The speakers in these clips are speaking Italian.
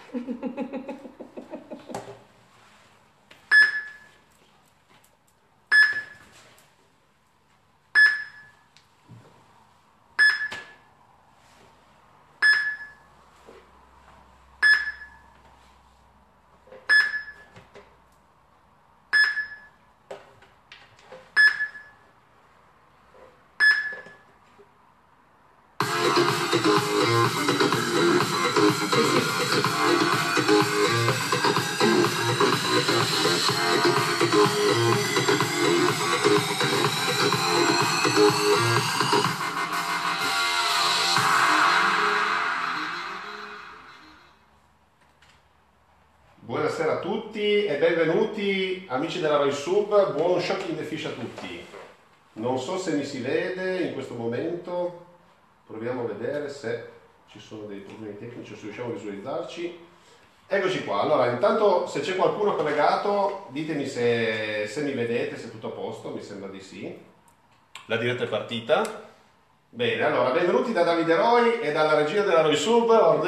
Buonasera a tutti e benvenuti amici della Roy Sub, buon Shocking the Fish a tutti. Non so se mi si vede in questo momento, proviamo a vedere se ci sono dei problemi tecnici o se riusciamo a visualizzarci. Eccoci qua, allora intanto se c'è qualcuno collegato ditemi se mi vedete, se è tutto a posto, mi sembra di sì. La diretta è partita. Bene, allora benvenuti da Davide Roy e dalla regina della Roy Sub,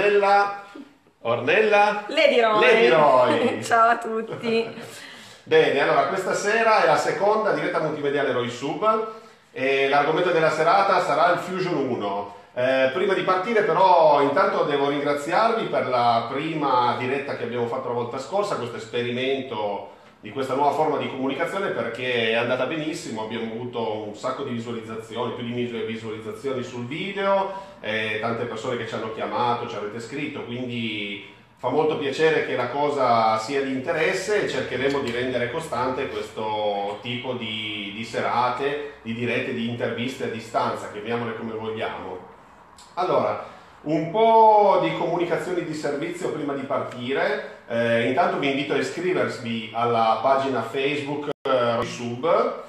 Ornella Lady Roy. Ciao a tutti. Bene, allora questa sera è la seconda diretta multimediale Roy Sub e l'argomento della serata sarà il Fusion 1. Prima di partire però intanto devo ringraziarvi per la prima diretta che abbiamo fatto la volta scorsa, questo esperimento di questa nuova forma di comunicazione, perché è andata benissimo, abbiamo avuto un sacco di visualizzazioni, più di 1000 visualizzazioni sul video, tante persone che ci hanno chiamato, ci avete scritto, quindi fa molto piacere che la cosa sia di interesse e cercheremo di rendere costante questo tipo di serate, di dirette, di interviste a distanza, chiamiamole come vogliamo. Allora, un po' di comunicazioni di servizio prima di partire. Intanto vi invito a iscrivervi alla pagina Facebook Roy Sub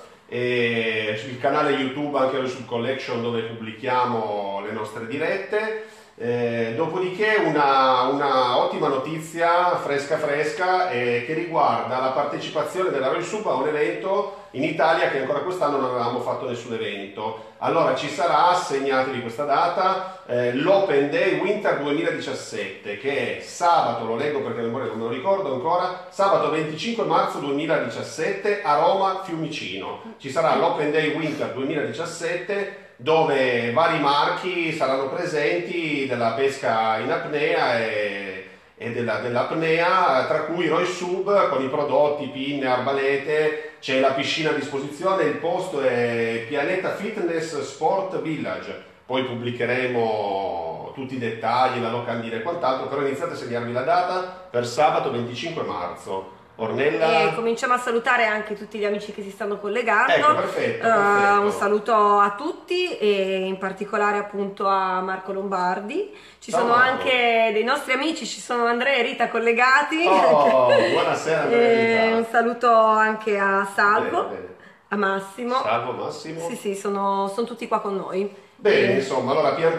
e sul canale YouTube anche Roy Sub Collection, dove pubblichiamo le nostre dirette. Dopodiché una ottima notizia fresca che riguarda la partecipazione della Roy Sub a un evento in Italia che ancora quest'anno non avevamo fatto nessun evento. Allora ci sarà, segnatevi questa data, l'Open Day Winter 2017, che è sabato, lo leggo perché a memoria non me lo ricordo ancora, sabato 25 marzo 2017 a Roma Fiumicino. Ci sarà l'Open Day Winter 2017 dove vari marchi saranno presenti della pesca in apnea e dell'apnea, tra cui Roy Sub con i prodotti, pinne, arbalete, c'è la piscina a disposizione, il posto è Pianeta Fitness Sport Village, poi pubblicheremo tutti i dettagli, la locandina e quant'altro, però iniziate a segnarvi la data per sabato 25 marzo. Ornella. E cominciamo a salutare anche tutti gli amici che si stanno collegando. Ecco, perfetto. Un saluto a tutti e in particolare appunto a Marco Lombardi. Ci Ciao, sono Marco. Anche dei nostri amici, ci sono Andrea e Rita collegati. Oh, buonasera Andrea e Rita. Un saluto anche a Salvo, Bene, bene. a Massimo. Salvo, Massimo. Sì, sono tutti qua con noi. Bene, insomma, allora pian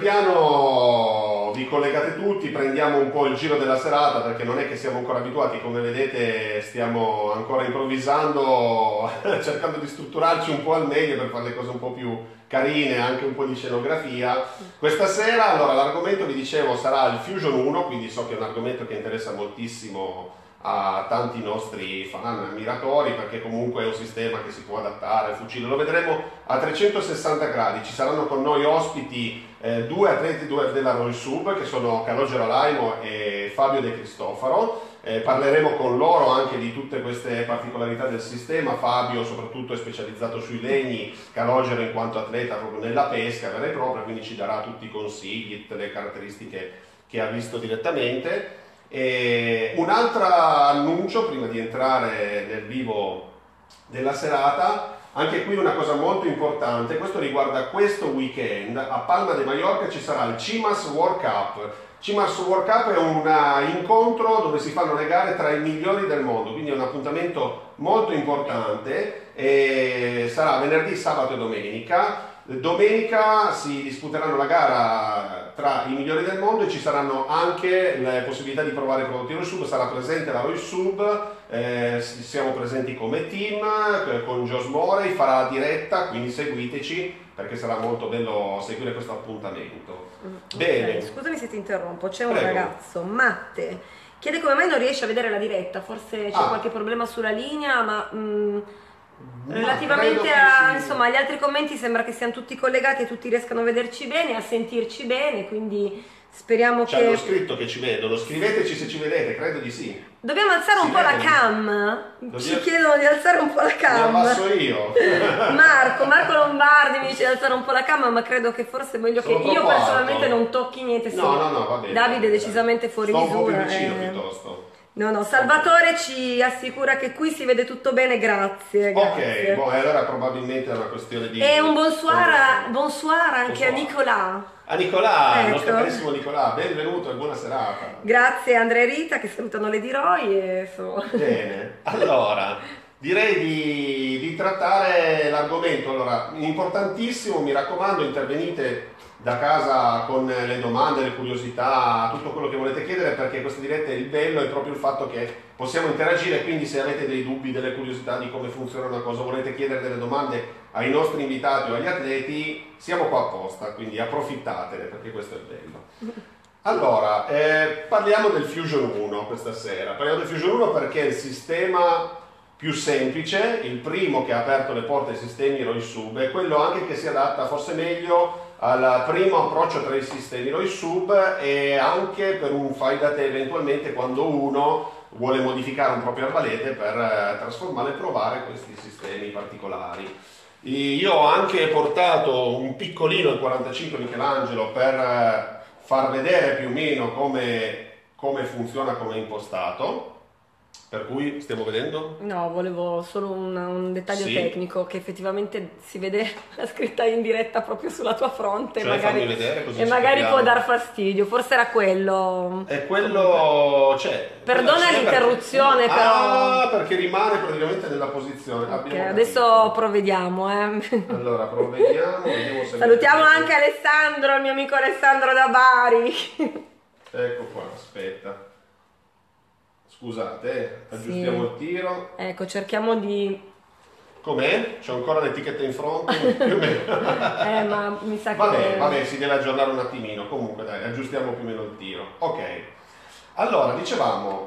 piano vi collegate tutti, prendiamo un po' il giro della serata perché non è che siamo ancora abituati, come vedete stiamo ancora improvvisando, cercando di strutturarci un po' al meglio per fare le cose un po' più carine, anche un po' di scenografia. Questa sera, allora, l'argomento vi dicevo sarà il Fusion 1, quindi so che è un argomento che interessa moltissimo a tanti nostri fan ammiratori, perché comunque è un sistema che si può adattare al fucile. Lo vedremo a 360 gradi. Ci saranno con noi ospiti due atleti della Roy Sub, che sono Calogero Laimo e Fabio De Cristofaro. Parleremo con loro anche di tutte queste particolarità del sistema. Fabio soprattutto è specializzato sui legni, Calogero in quanto atleta proprio nella pesca vera e propria, quindi ci darà tutti i consigli, tutte le caratteristiche che ha visto direttamente. Un altro annuncio prima di entrare nel vivo della serata, anche qui una cosa molto importante, questo riguarda questo weekend. A Palma de Mallorca ci sarà il CIMAS World Cup. CIMAS World Cup è un incontro dove si fanno le gare tra i migliori del mondo, quindi è un appuntamento molto importante e sarà venerdì, sabato e domenica. Domenica si disputeranno la gara tra i migliori del mondo e ci saranno anche le possibilità di provare i prodotti Roy Sub. Sarà presente la Roy Sub, siamo presenti come team con Jos Morey, farà la diretta, quindi seguiteci perché sarà molto bello seguire questo appuntamento. Bene. Scusami se ti interrompo, c'è un Prego. ragazzo, Matte, Chiede come mai non riesce a vedere la diretta, forse c'è qualche problema sulla linea, ma relativamente insomma, agli altri commenti sembra che siano tutti collegati e tutti riescano a vederci bene, a sentirci bene, quindi speriamo che... Hanno scritto che ci vedono, scriveteci se ci vedete, credo di sì. Dobbiamo alzare un po' la cam, ci chiedono di alzare un po' la cam. La passo io. Marco Lombardi mi dice di alzare un po' la cam, ma credo che forse è meglio che io personalmente non tocchi niente. No, va bene. Davide è decisamente fuori misura. Un po' più vicino piuttosto. No, Salvatore ci assicura che qui si vede tutto bene, grazie. Ok, allora probabilmente è una questione di... E un bonsoir anche a Nicolà. A Nicolà, il nostro carissimo Nicolà, benvenuto e buona serata. Grazie Andrea e Rita che salutano Lady Roy. Bene, allora direi di trattare l'argomento. Allora, importantissimo, mi raccomando, intervenite da casa con le domande, le curiosità, tutto quello che volete chiedere, perché queste dirette il bello è proprio il fatto che possiamo interagire, quindi se avete dei dubbi, delle curiosità di come funziona una cosa, volete chiedere delle domande ai nostri invitati o agli atleti, siamo qua apposta, quindi approfittatene perché questo è bello. Allora, parliamo del Fusion 1 questa sera. Parliamo del Fusion 1 perché è il sistema più semplice, il primo che ha aperto le porte ai sistemi ROI/SUB, è quello anche che si adatta forse meglio al primo approccio tra i sistemi ROI/SUB e anche per un fai da te eventualmente quando uno vuole modificare un proprio arbalete per trasformare e provare questi sistemi particolari. Io ho anche portato un piccolino, il 45 Michelangelo, per far vedere più o meno come funziona, come è impostato. Per cui stiamo vedendo? No, volevo solo un dettaglio tecnico, che effettivamente si vede la scritta in diretta proprio sulla tua fronte, cioè, magari, vedere, così e magari può dar fastidio, forse era quello. È quello, perdona l'interruzione, però. Perché rimane praticamente nella posizione. Ok, adesso provvediamo. Allora, provvediamo. Salutiamo anche Alessandro, il mio amico Alessandro da Bari. Ecco qua, aspetta. Scusate, aggiustiamo il tiro. Ecco, cerchiamo di... Com'è? C'è ancora l'etichetta in fronte? Più o meno. Ma mi sa che... Vabbè, si deve aggiornare un attimino. Comunque dai, aggiustiamo più o meno il tiro. Ok. Allora, dicevamo,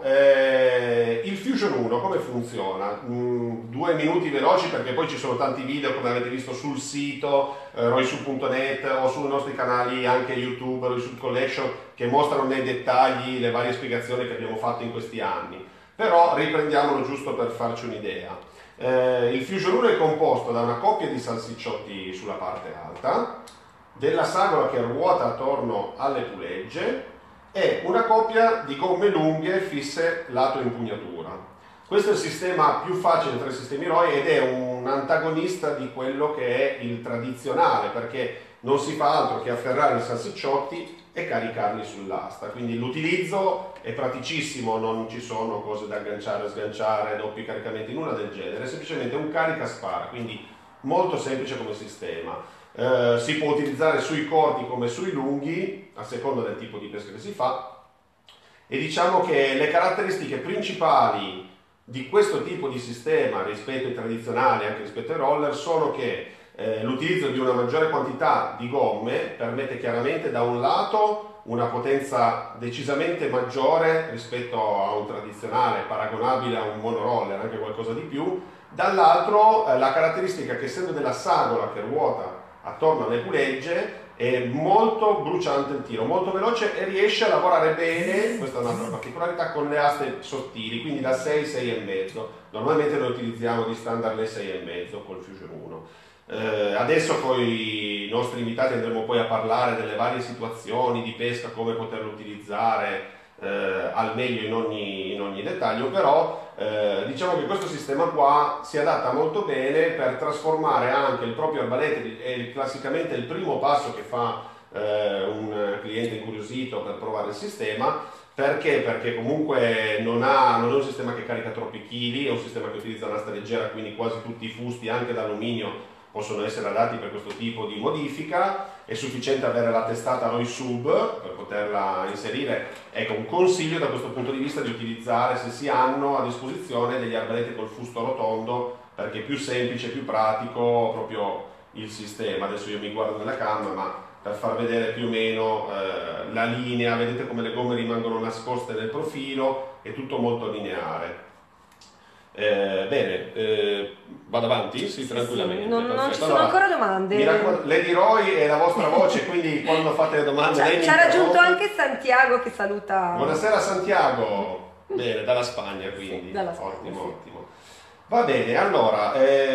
il Fusion 1 come funziona? 2 minuti veloci perché poi ci sono tanti video, come avete visto sul sito roisub.net o sui nostri canali anche YouTube, Roisub Collection, che mostrano nei dettagli le varie spiegazioni che abbiamo fatto in questi anni. Però riprendiamolo giusto per farci un'idea. Il Fusion 1 è composto da una coppia di salsicciotti sulla parte alta, della sagola che ruota attorno alle pulegge, e una coppia di gomme lunghe fisse lato impugnatura. Questo è il sistema più facile tra i sistemi ROI ed è un antagonista di quello che è il tradizionale, perché non si fa altro che afferrare i salsicciotti e caricarli sull'asta. Quindi l'utilizzo è praticissimo, non ci sono cose da agganciare, sganciare, doppi caricamenti, nulla del genere, è semplicemente un carica-spara, quindi molto semplice come sistema. Si può utilizzare sui corti come sui lunghi, a seconda del tipo di pesca che si fa, e diciamo che le caratteristiche principali di questo tipo di sistema rispetto ai tradizionali, anche rispetto ai roller, sono che l'utilizzo di una maggiore quantità di gomme permette chiaramente da un lato una potenza decisamente maggiore rispetto a un tradizionale, paragonabile a un monoroller, anche qualcosa di più, dall'altro la caratteristica che essendo della sagola che ruota attorno alle pulegge è molto bruciante il tiro, molto veloce e riesce a lavorare bene, questa è un'altra particolarità, con le aste sottili, quindi da 6, 6,5. Normalmente noi utilizziamo di standard le 6,5 col Fusion 1. Adesso con i nostri invitati andremo poi a parlare delle varie situazioni di pesca, come poterlo utilizzare al meglio in ogni dettaglio, però diciamo che questo sistema qua si adatta molto bene per trasformare anche il proprio arbalete, è classicamente il primo passo che fa un cliente incuriosito per provare il sistema. Perché? Perché comunque non è un sistema che carica troppi chili, è un sistema che utilizza un'asta leggera, quindi quasi tutti i fusti, anche d'alluminio, possono essere adatti per questo tipo di modifica. È sufficiente avere la testata ROI/SUB per poterla inserire. Ecco, un consiglio da questo punto di vista di utilizzare, se si hanno a disposizione degli arbaleti col fusto rotondo, perché è più semplice, più pratico proprio il sistema. Adesso io mi guardo nella cam, ma per far vedere più o meno la linea. Vedete come le gomme rimangono nascoste nel profilo, è tutto molto lineare. Bene, vado avanti? Sì, tranquillamente. Sì, non ci sono allora, ancora domande. Mi raccomando, Lady Roy è la vostra voce, quindi quando fate le domande lei mi ci ha raggiunto interrompe. anche Santiago che saluta. Buonasera Santiago, bene, dalla Spagna quindi, Sì, dalla Spagna, ottimo, sì. ottimo. Va bene, allora,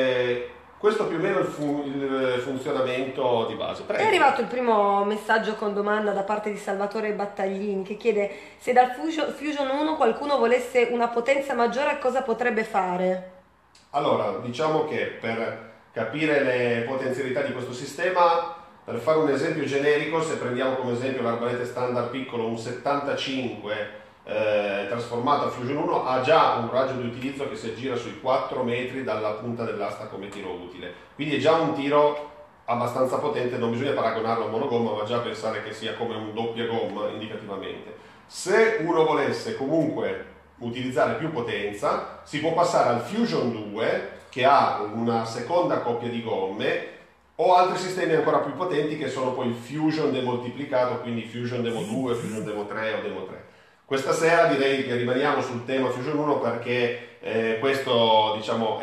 questo più o meno è il funzionamento di base. Prego. È arrivato il primo messaggio con domanda da parte di Salvatore Battaglini che chiede se dal Fusion 1 qualcuno volesse una potenza maggiore cosa potrebbe fare? Allora, diciamo che per capire le potenzialità di questo sistema, per fare un esempio generico, se prendiamo come esempio l'arbalete standard piccolo, un 75 trasformato a Fusion 1, ha già un raggio di utilizzo che si aggira sui 4 metri dalla punta dell'asta come tiro utile, quindi è già un tiro abbastanza potente, non bisogna paragonarlo a un monogomma, ma già pensare che sia come un doppia gomma indicativamente. Se uno volesse comunque utilizzare più potenza, si può passare al Fusion 2 che ha una seconda coppia di gomme, o altri sistemi ancora più potenti che sono poi il Fusion demoltiplicato, quindi Fusion Demo 2, Fusion Demo 3 o Demo 3. Questa sera direi che rimaniamo sul tema Fusion 1 perché questo diciamo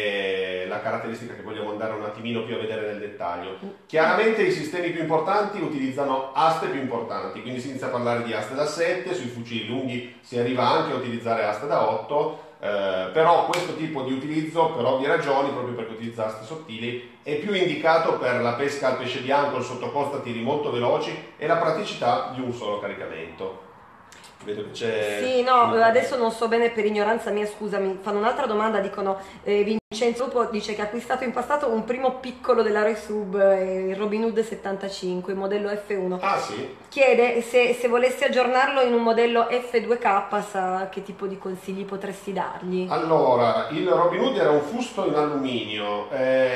è la caratteristica che vogliamo andare un attimino più a vedere nel dettaglio. Chiaramente i sistemi più importanti utilizzano aste più importanti, quindi si inizia a parlare di aste da 7, sui fucili lunghi si arriva anche a utilizzare aste da 8, però questo tipo di utilizzo, per ovvie ragioni, proprio perché utilizza aste sottili, è più indicato per la pesca al pesce bianco, il sottocosta, tiri molto veloci e la praticità di un solo caricamento. Vedo che c'è... Sì, no, adesso non so bene per ignoranza mia, scusami, fanno un'altra domanda, dicono Vincenzo Lupo dice che ha acquistato in passato un primo piccolo della Roy Sub, il Robin Hood 75, modello F1. Ah sì? Chiede se volessi aggiornarlo in un modello F2K, sa che tipo di consigli potresti dargli? Allora, il Robin Hood era un fusto in alluminio,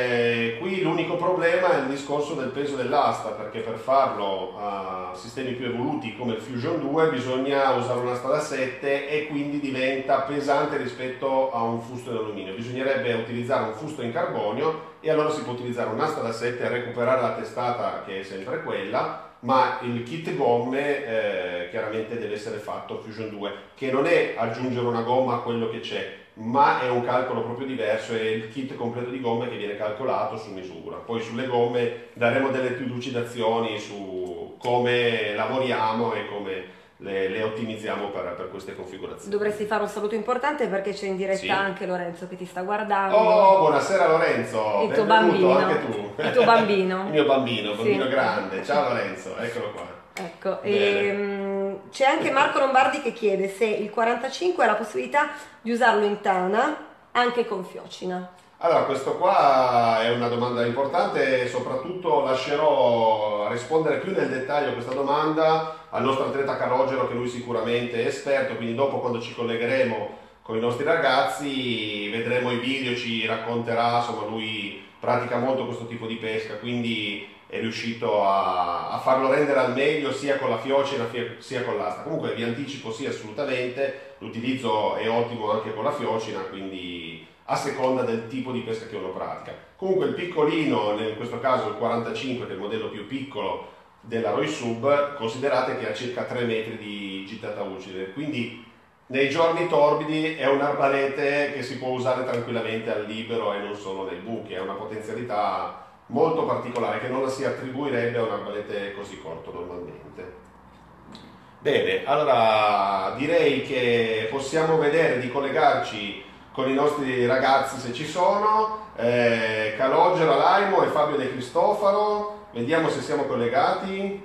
qui l'unico problema è il discorso del peso dell'asta, perché per farlo a sistemi più evoluti come il Fusion 2 bisogna usare un'asta da 7 e quindi diventa pesante rispetto a un fusto in alluminio. Bisognerebbe utilizzare un fusto in carbonio e allora si può utilizzare un'asta da 7 e recuperare la testata che è sempre quella, ma il kit gomme chiaramente deve essere fatto Fusion 2, che non è aggiungere una gomma a quello che c'è, ma è un calcolo proprio diverso, è il kit completo di gomme che viene calcolato su misura. Poi sulle gomme daremo delle più lucidazioni su come lavoriamo e come le ottimizziamo per queste configurazioni. Dovresti fare un saluto importante perché c'è in diretta Sì. anche Lorenzo che ti sta guardando. Oh, buonasera Lorenzo, Il tuo benvenuto bambino. anche tu. Il tuo bambino. Il mio bambino Sì. grande. Ciao Lorenzo, eccolo qua. Ecco, Bene. c'è anche Marco Lombardi che chiede se il 45 ha la possibilità di usarlo in tana anche con fiocina. Allora, questo qua è una domanda importante e soprattutto lascerò rispondere più nel dettaglio a questa domanda al nostro atleta Calogero, che lui sicuramente è esperto, quindi dopo quando ci collegheremo con i nostri ragazzi vedremo i video, ci racconterà, insomma lui pratica molto questo tipo di pesca, quindi è riuscito a farlo rendere al meglio sia con la fiocina sia con l'asta. Comunque vi anticipo sì, assolutamente, l'utilizzo è ottimo anche con la fiocina, quindi a seconda del tipo di pesca che uno pratica. Comunque il piccolino, in questo caso il 45, che è il modello più piccolo della Roy Sub, considerate che ha circa 3 metri di gittata utile, quindi nei giorni torbidi è un arbalete che si può usare tranquillamente al libero e non solo nei buchi, ha una potenzialità molto particolare che non la si attribuirebbe a un arbalete così corto normalmente. Bene, allora direi che possiamo vedere di collegarci con i nostri ragazzi se ci sono, Calogero, Alaimo e Fabio De Cristofaro, vediamo se siamo collegati.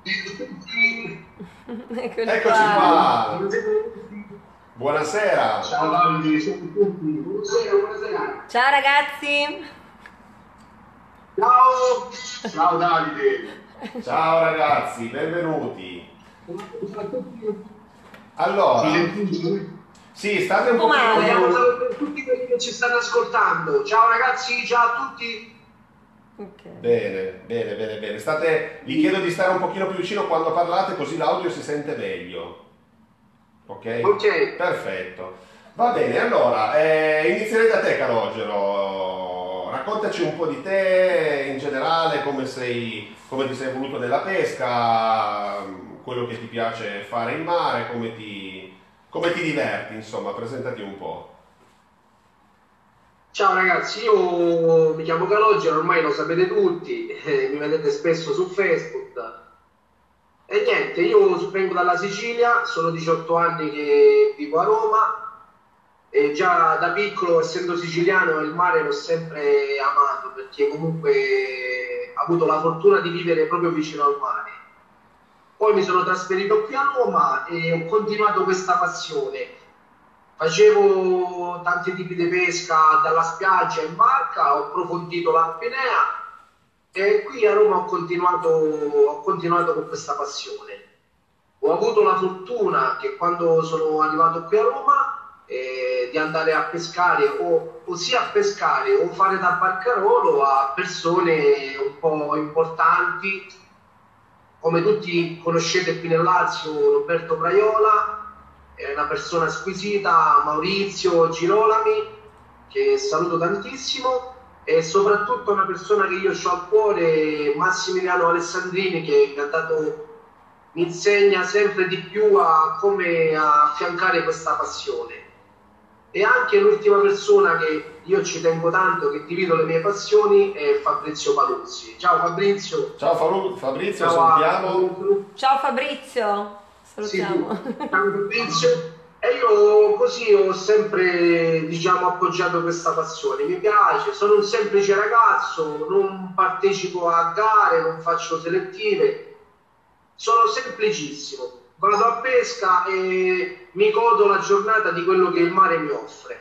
Eccoci qua. Buonasera. Ciao Davide, ciao a tutti. Buonasera. Ciao ragazzi! Ciao. Ciao Davide. Ciao ragazzi, benvenuti. Allora, sì, state un po' male. Ciao per tutti quelli che ci stanno ascoltando. Ciao ragazzi, ciao a tutti. Ok. Bene, bene, bene, bene. Vi chiedo di stare un pochino più vicino quando parlate, così l'audio si sente meglio. Ok? Ok. Perfetto. Va bene, allora, inizierei da te, Calogero. raccontaci un po' di te in generale, come ti sei evoluto nella pesca, quello che ti piace fare in mare, come ti diverti, insomma, presentati un po'. Ciao ragazzi, io mi chiamo Calogero, ormai lo sapete tutti, mi vedete spesso su Facebook. E niente, io vengo dalla Sicilia, sono 18 anni che vivo a Roma e già da piccolo, essendo siciliano, il mare l'ho sempre amato perché comunque ho avuto la fortuna di vivere proprio vicino al mare. Poi mi sono trasferito qui a Roma e ho continuato questa passione. Facevo tanti tipi di pesca dalla spiaggia in barca, ho approfondito l'apnea e qui a Roma ho continuato con questa passione. Ho avuto la fortuna che quando sono arrivato qui a Roma di andare a pescare o sia a pescare o fare da barcarolo a persone un po' importanti, come tutti conoscete qui nel Lazio, Roberto Praiola, è una persona squisita, Maurizio Girolami, che saluto tantissimo, e soprattutto una persona che io ho al cuore, Massimiliano Alessandrini, che mi insegna sempre di più a come affiancare questa passione. E anche l'ultima persona che io ci tengo tanto, che divido le mie passioni, è Fabrizio Paluzzi. Ciao Fabrizio. Ciao Fabrizio, Ciao, salutiamo. Ciao Fabrizio, salutiamo. Sì, ciao Fabrizio. E io così ho sempre, diciamo, appoggiato questa passione. Mi piace, sono un semplice ragazzo, non partecipo a gare, non faccio selettive, sono semplicissimo. Vado a pesca e mi godo la giornata di quello che il mare mi offre.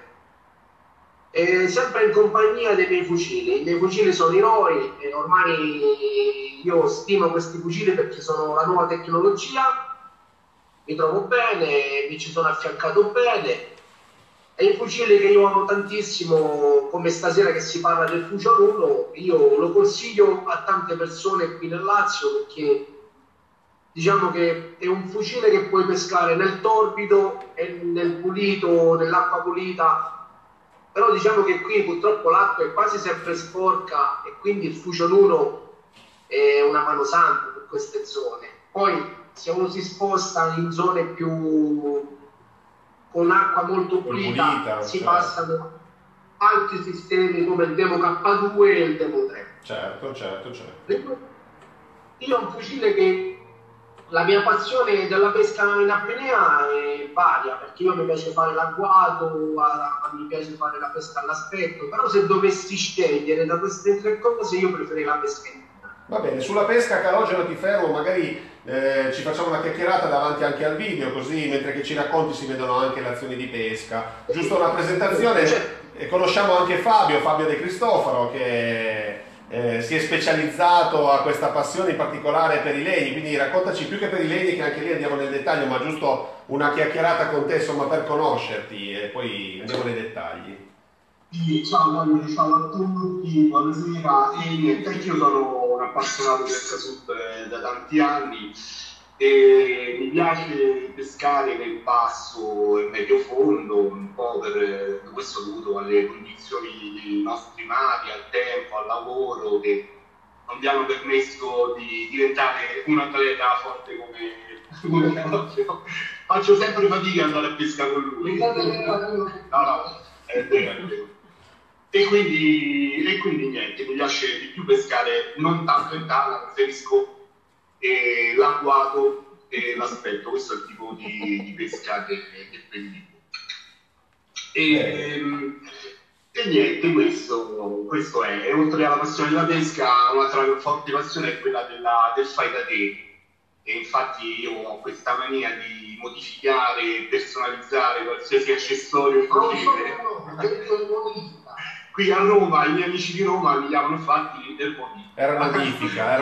E sempre in compagnia dei miei fucili. I miei fucili sono i ROI e ormai io stimo questi fucili perché sono la nuova tecnologia. Mi trovo bene, mi ci sono affiancato bene e i fucili che io amo tantissimo, come stasera che si parla del Fusion 1, io lo consiglio a tante persone qui nel Lazio perché diciamo che è un fucile che puoi pescare nel torbido e nel pulito, nell'acqua pulita, però diciamo che qui purtroppo l'acqua è quasi sempre sporca e quindi il Fusion 1 è una mano santa per queste zone. Poi se uno si sposta in zone più con acqua molto pulita, si certo. passano altri sistemi come il Demo K2 e il Demo 3. Certo. Io ho un fucile che la mia passione della pesca in apnea è varia, perché io mi piace fare l'agguato, mi piace fare la pesca all'aspetto, però se dovessi scegliere da queste tre cose io preferirei la pesca in apnea. Va bene, sulla pesca Calogero ti fermo, magari ci facciamo una chiacchierata davanti anche al video, così mentre che ci racconti si vedono anche le azioni di pesca. Giusto una presentazione, conosciamo anche Fabio De Cristofaro, che si è specializzato a questa passione in particolare per i legni, quindi raccontaci più che per i legni, che anche lì andiamo nel dettaglio, ma giusto una chiacchierata con te, insomma, per conoscerti e poi andiamo nei dettagli. Sì, ciao Davide, ciao a tutti, buonasera. E niente, anch'io sono un appassionato di pesca sub da tanti anni e mi piace pescare nel basso e medio fondo, un po' per questo dovuto alle condizioni dei nostri mari, al tempo, al lavoro, che non mi hanno permesso di diventare un atleta forte come Calogero. Faccio sempre fatica ad andare a pesca con lui. No, è vero. E quindi niente, mi piace di più pescare non tanto in tavola, preferisco l'agguato e l'aspetto, questo è il tipo di pesca che prediligo. E niente, questo è. E oltre alla passione della pesca, un'altra forte passione è quella del fai da te. E infatti io ho questa mania di modificare e personalizzare qualsiasi accessorio. Qui a Roma, i miei amici di Roma mi chiamano infatti Ermodifica.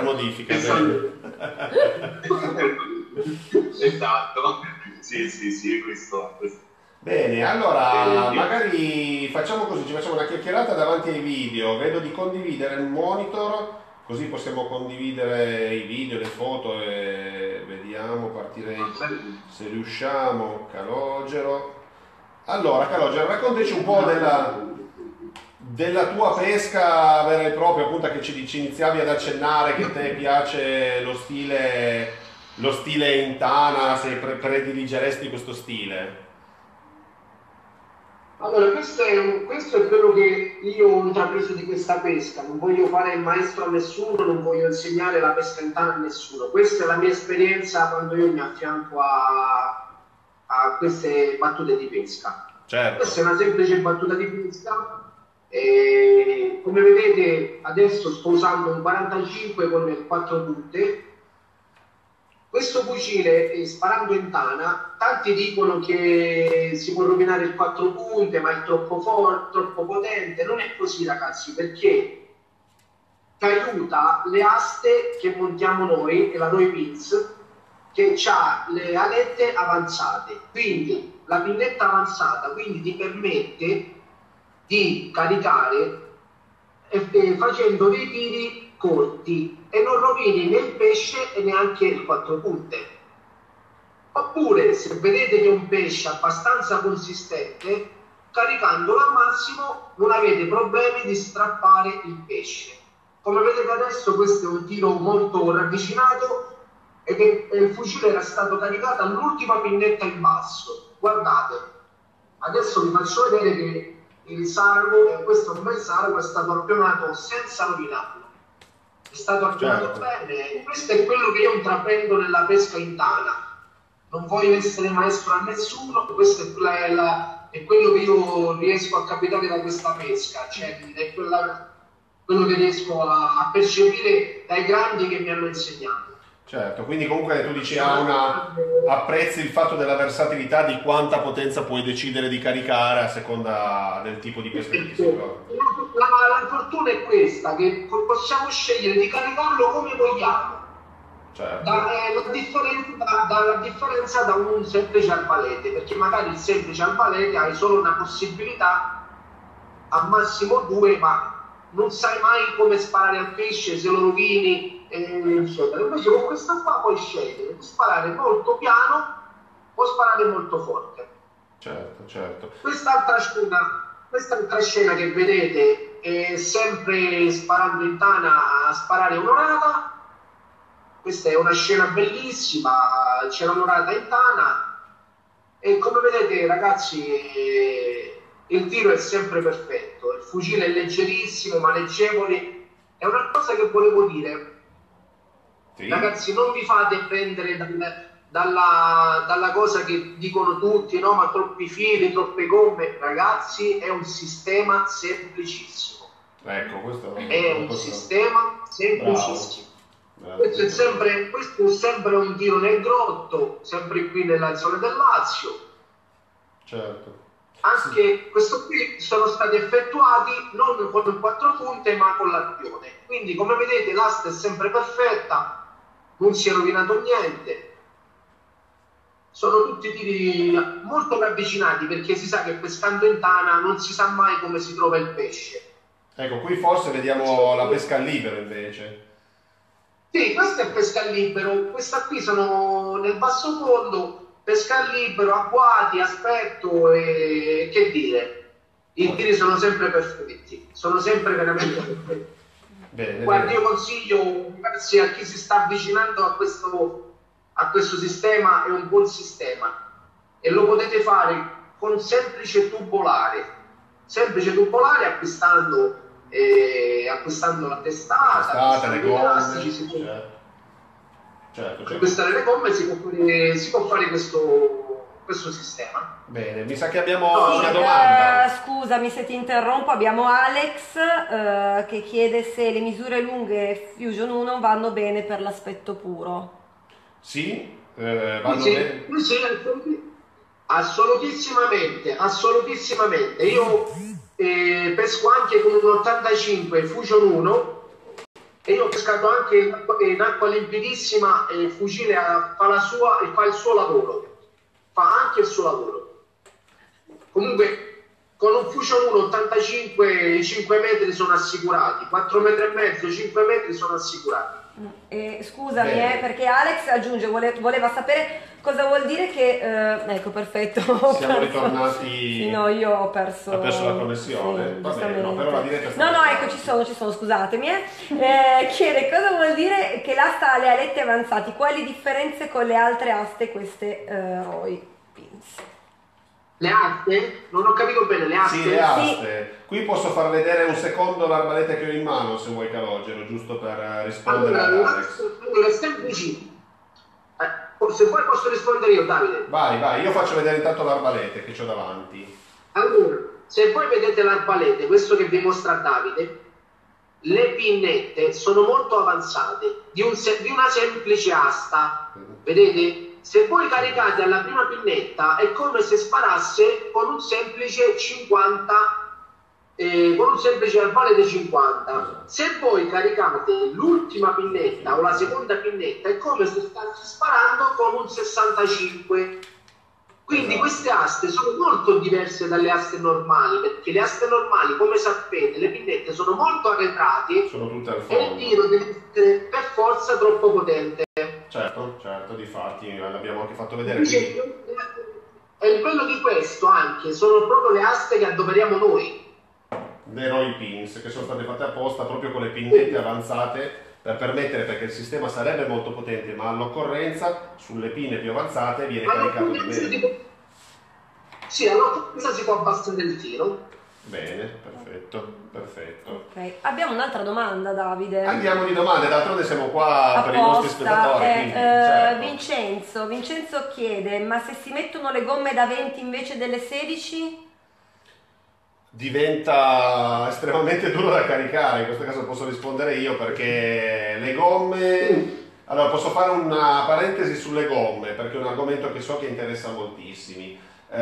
Esatto, sì, questo. Bene, allora magari facciamo così, ci facciamo una chiacchierata davanti ai video, vedo di condividere il monitor, così possiamo condividere i video, le foto e vediamo, partirei se riusciamo. Calogero. Allora Calogero, raccontaci un po' della tua pesca vera e propria, appunto, che ci iniziavi ad accennare che a te piace lo stile in tana, se prediligeresti questo stile. Allora, questo è quello che io ho intrapreso di questa pesca. Non voglio fare il maestro a nessuno, non voglio insegnare la pesca in tana a nessuno. Questa è la mia esperienza quando io mi affianco a queste battute di pesca. Certo. Questa è una semplice battuta di pesca. E come vedete, adesso sto usando un 45 con le 4 punte. Questo fucile, sparando in tana, tanti dicono che si può rovinare il 4 punte, ma è troppo forte, troppo potente. Non è così, ragazzi, perché ti aiuta le aste che montiamo noi, e la Roy Pins, che ha le alette avanzate. Quindi la pinnetta avanzata, quindi ti permette di caricare facendo dei tiri corti e non rovini né il pesce e neanche il 4 punte. Oppure, se vedete che è un pesce abbastanza consistente, caricandolo al massimo non avete problemi di strappare il pesce. Come vedete adesso, questo è un tiro molto ravvicinato e il fucile era stato caricato all'ultima pinnetta in basso. Guardate, adesso vi faccio vedere che il sargo, questo è un bel sargo, è stato appionato senza rovinarlo. È stato appionato bene. Questo è quello che io intraprendo nella pesca in tana. Non voglio essere maestro a nessuno, questo è quello che io riesco a capitare da questa pesca, cioè è quello che riesco a percepire dai grandi che mi hanno insegnato. Certo, quindi comunque tu dici apprezzi il fatto della versatilità, di quanta potenza puoi decidere di caricare a seconda del tipo di pesca che si trova. La fortuna è questa, che possiamo scegliere di caricarlo come vogliamo. Certo. La differenza da un semplice arbalete, perché magari il semplice arbalete hai solo una possibilità, al massimo 2, ma non sai mai come sparare al pesce, se lo rovini, eccetera. Invece con questo qua puoi scegliere di sparare molto piano o sparare molto forte. Certo, certo. Quest'altra scena che vedete è sempre sparando in tana a sparare un'orata. Questa è una scena bellissima, c'è un'orata in tana e come vedete, ragazzi, il tiro è sempre perfetto, il fucile è leggerissimo, maneggevole. È una cosa che volevo dire. Sì. Ragazzi, non vi fate prendere dalla cosa che dicono tutti, no? Ma troppi fili, troppe gomme. Ragazzi, è un sistema semplicissimo. Ecco, questo è un sistema semplicissimo. Questo è sempre un tiro nel grotto, sempre qui nella zona del Lazio. Certo. Anche questo qui sono stati effettuati non con il 4 punte ma con l'appione. Quindi come vedete l'asta è sempre perfetta, non si è rovinato niente. Sono tutti tiri molto ravvicinati perché si sa che pescando in tana non si sa mai come si trova il pesce. Ecco, qui forse vediamo la pesca al libero invece. Sì, questa è pesca al libero, questa qui sono nel basso fondo, pesca al libero, agguati, aspetto e che dire, i tiri sono sempre perfetti, sono sempre veramente perfetti. Bene, guarda, io consiglio, grazie a chi si sta avvicinando a questo sistema, è un buon sistema e lo potete fare con semplice tubolare acquistando la testata, le gomme, certo. Acquistare le gomme si può fare questo sistema. Bene, mi sa che abbiamo una domanda. Scusami se ti interrompo, abbiamo Alex che chiede se le misure lunghe Fusion 1 vanno bene per l'aspetto puro. Sì, vanno bene. Sì, assolutissimamente. Io pesco anche con un 85 Fusion 1 e io ho pescato anche in acqua limpidissima e il fucile fa il suo lavoro, fa anche il suo lavoro. Comunque con un Fusion 1 85 5 metri sono assicurati, 4 metri e mezzo, 5 metri sono assicurati. Scusami, Bene. perché Alex aggiunge, voleva sapere cosa vuol dire che... ecco, perfetto. Siamo ritornati... Sì, no, io ho perso... Ha perso la connessione? Sì, Va bene, no, giustamente. però la diretta è No, stata no, ecco, ci sono, scusatemi. Chiede cosa vuol dire che l'asta ha le alette avanzati, quali differenze con le altre aste queste ROI pins? Le aste? Non ho capito bene, le aste? Sì, le aste. Qui posso far vedere un secondo l'arbalete che ho in mano, se vuoi, Calogero, giusto per rispondere ad Alex. Allora, è semplice. Se vuoi posso rispondere io, Davide. Vai, io faccio vedere intanto l'arbalete che ho davanti. Allora, se voi vedete l'arbalete, questo che vi mostra Davide, le pinnette sono molto avanzate, di una semplice asta. Vedete? Se voi caricate alla prima pinnetta è come se sparasse con un semplice 50, con un semplice arbalete 50. Se voi caricate l'ultima pinnetta o la seconda pinnetta è come se stassi sparando con un 65. Quindi queste aste sono molto diverse dalle aste normali, perché le aste normali, come sapete, le pinnette sono molto arretrate Sono tutte al e il fondo. tiro deve essere per forza troppo potente. Certo, difatti l'abbiamo anche fatto vedere. Invece, e il bello di questo anche sono proprio le aste che adoperiamo noi. Le ROI pins, che sono state fatte apposta proprio con le pinnette avanzate per permettere, perché il sistema sarebbe molto potente, ma all'occorrenza sulle pinne più avanzate viene caricato di meno. Sì, all'occorrenza si può abbassare il tiro. Bene, perfetto. Ok, abbiamo un'altra domanda, Davide. Andiamo di domande, d'altronde siamo qua per i nostri spettatori. Quindi, certo. Vincenzo chiede, ma se si mettono le gomme da 20 invece delle 16? Diventa estremamente duro da caricare, in questo caso posso rispondere io perché le gomme... Allora, posso fare una parentesi sulle gomme, perché è un argomento che so che interessa moltissimi.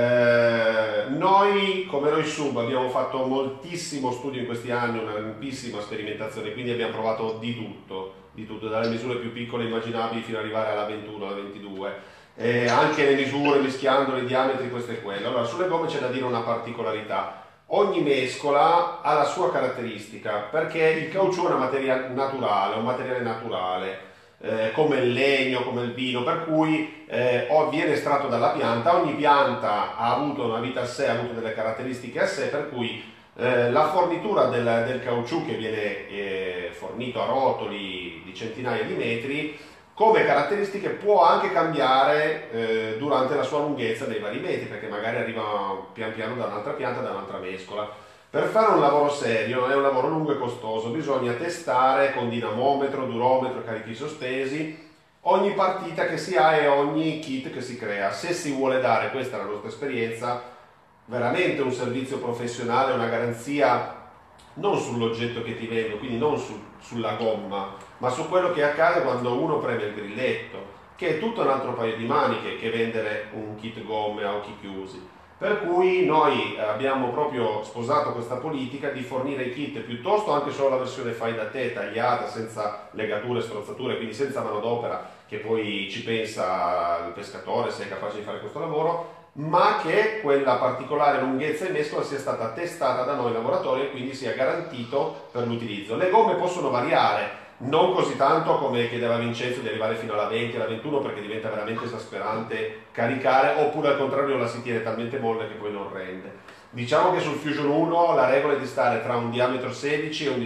Noi come Roi Sub abbiamo fatto moltissimo studio in questi anni, una ampissima sperimentazione, quindi abbiamo provato di tutto, dalle misure più piccole immaginabili fino ad arrivare alla 21, alla 22, anche le misure mischiando i diametri, questo e quello. Allora, sulle gomme c'è da dire una particolarità: ogni mescola ha la sua caratteristica, perché il caucciù è una materia naturale, un materiale naturale, come il legno, come il vino, per cui viene estratto dalla pianta. Ogni pianta ha avuto una vita a sé, ha avuto delle caratteristiche a sé, per cui la fornitura del caucciù, che viene fornito a rotoli di centinaia di metri, come caratteristiche può anche cambiare durante la sua lunghezza dei vari metri, perché magari arriva pian piano da un'altra pianta, da un'altra mescola. Per fare un lavoro serio, è un lavoro lungo e costoso, bisogna testare con dinamometro, durometro, carichi sospesi, ogni partita che si ha e ogni kit che si crea. Se si vuole dare, questa è la nostra esperienza, veramente un servizio professionale, una garanzia non sull'oggetto che ti vendo, quindi non sulla gomma, ma su quello che accade quando uno preme il grilletto, che è tutto un altro paio di maniche che vendere un kit gomme a occhi chiusi. Per cui noi abbiamo proprio sposato questa politica di fornire i kit piuttosto anche solo la versione fai da te, tagliata, senza legature, strozzature, quindi senza manodopera, che poi ci pensa il pescatore se è capace di fare questo lavoro, ma che quella particolare lunghezza e mescola sia stata testata da noi lavoratori e quindi sia garantito per l'utilizzo. Le gomme possono variare, non così tanto come chiedeva Vincenzo di arrivare fino alla 20, alla 21, perché diventa veramente esasperante caricare, oppure al contrario la si tiene talmente molle che poi non rende. Diciamo che sul Fusion 1 la regola è di stare tra un diametro 16 e un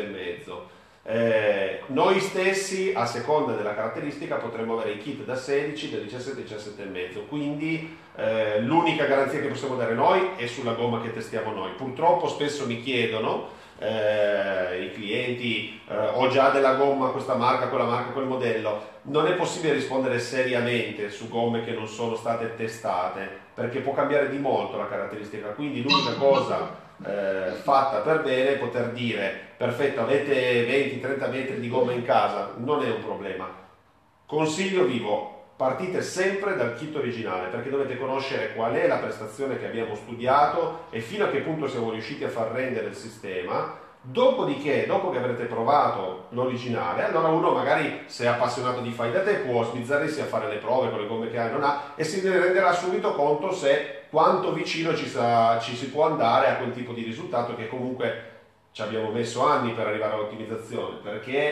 17,5. Noi stessi, a seconda della caratteristica, potremmo avere i kit da 16, da 17 e 17,5, quindi l'unica garanzia che possiamo dare noi è sulla gomma che testiamo noi. Purtroppo spesso mi chiedono i clienti, ho già della gomma questa marca, quel modello. Non è possibile rispondere seriamente su gomme che non sono state testate, perché può cambiare di molto la caratteristica, quindi l'unica cosa fatta per bene è poter dire: perfetto, avete 20-30 metri di gomma in casa, non è un problema. Consiglio vivo: partite sempre dal kit originale, perché dovete conoscere qual è la prestazione che abbiamo studiato e fino a che punto siamo riusciti a far rendere il sistema. Dopodiché, dopo che avrete provato l'originale, allora uno magari, se è appassionato di fai da te, può sbizzarrirsi a fare le prove con le gomme che ha e non ha, e si renderà subito conto se quanto vicino ci si può andare a quel tipo di risultato, che comunque ci abbiamo messo anni per arrivare all'ottimizzazione, perché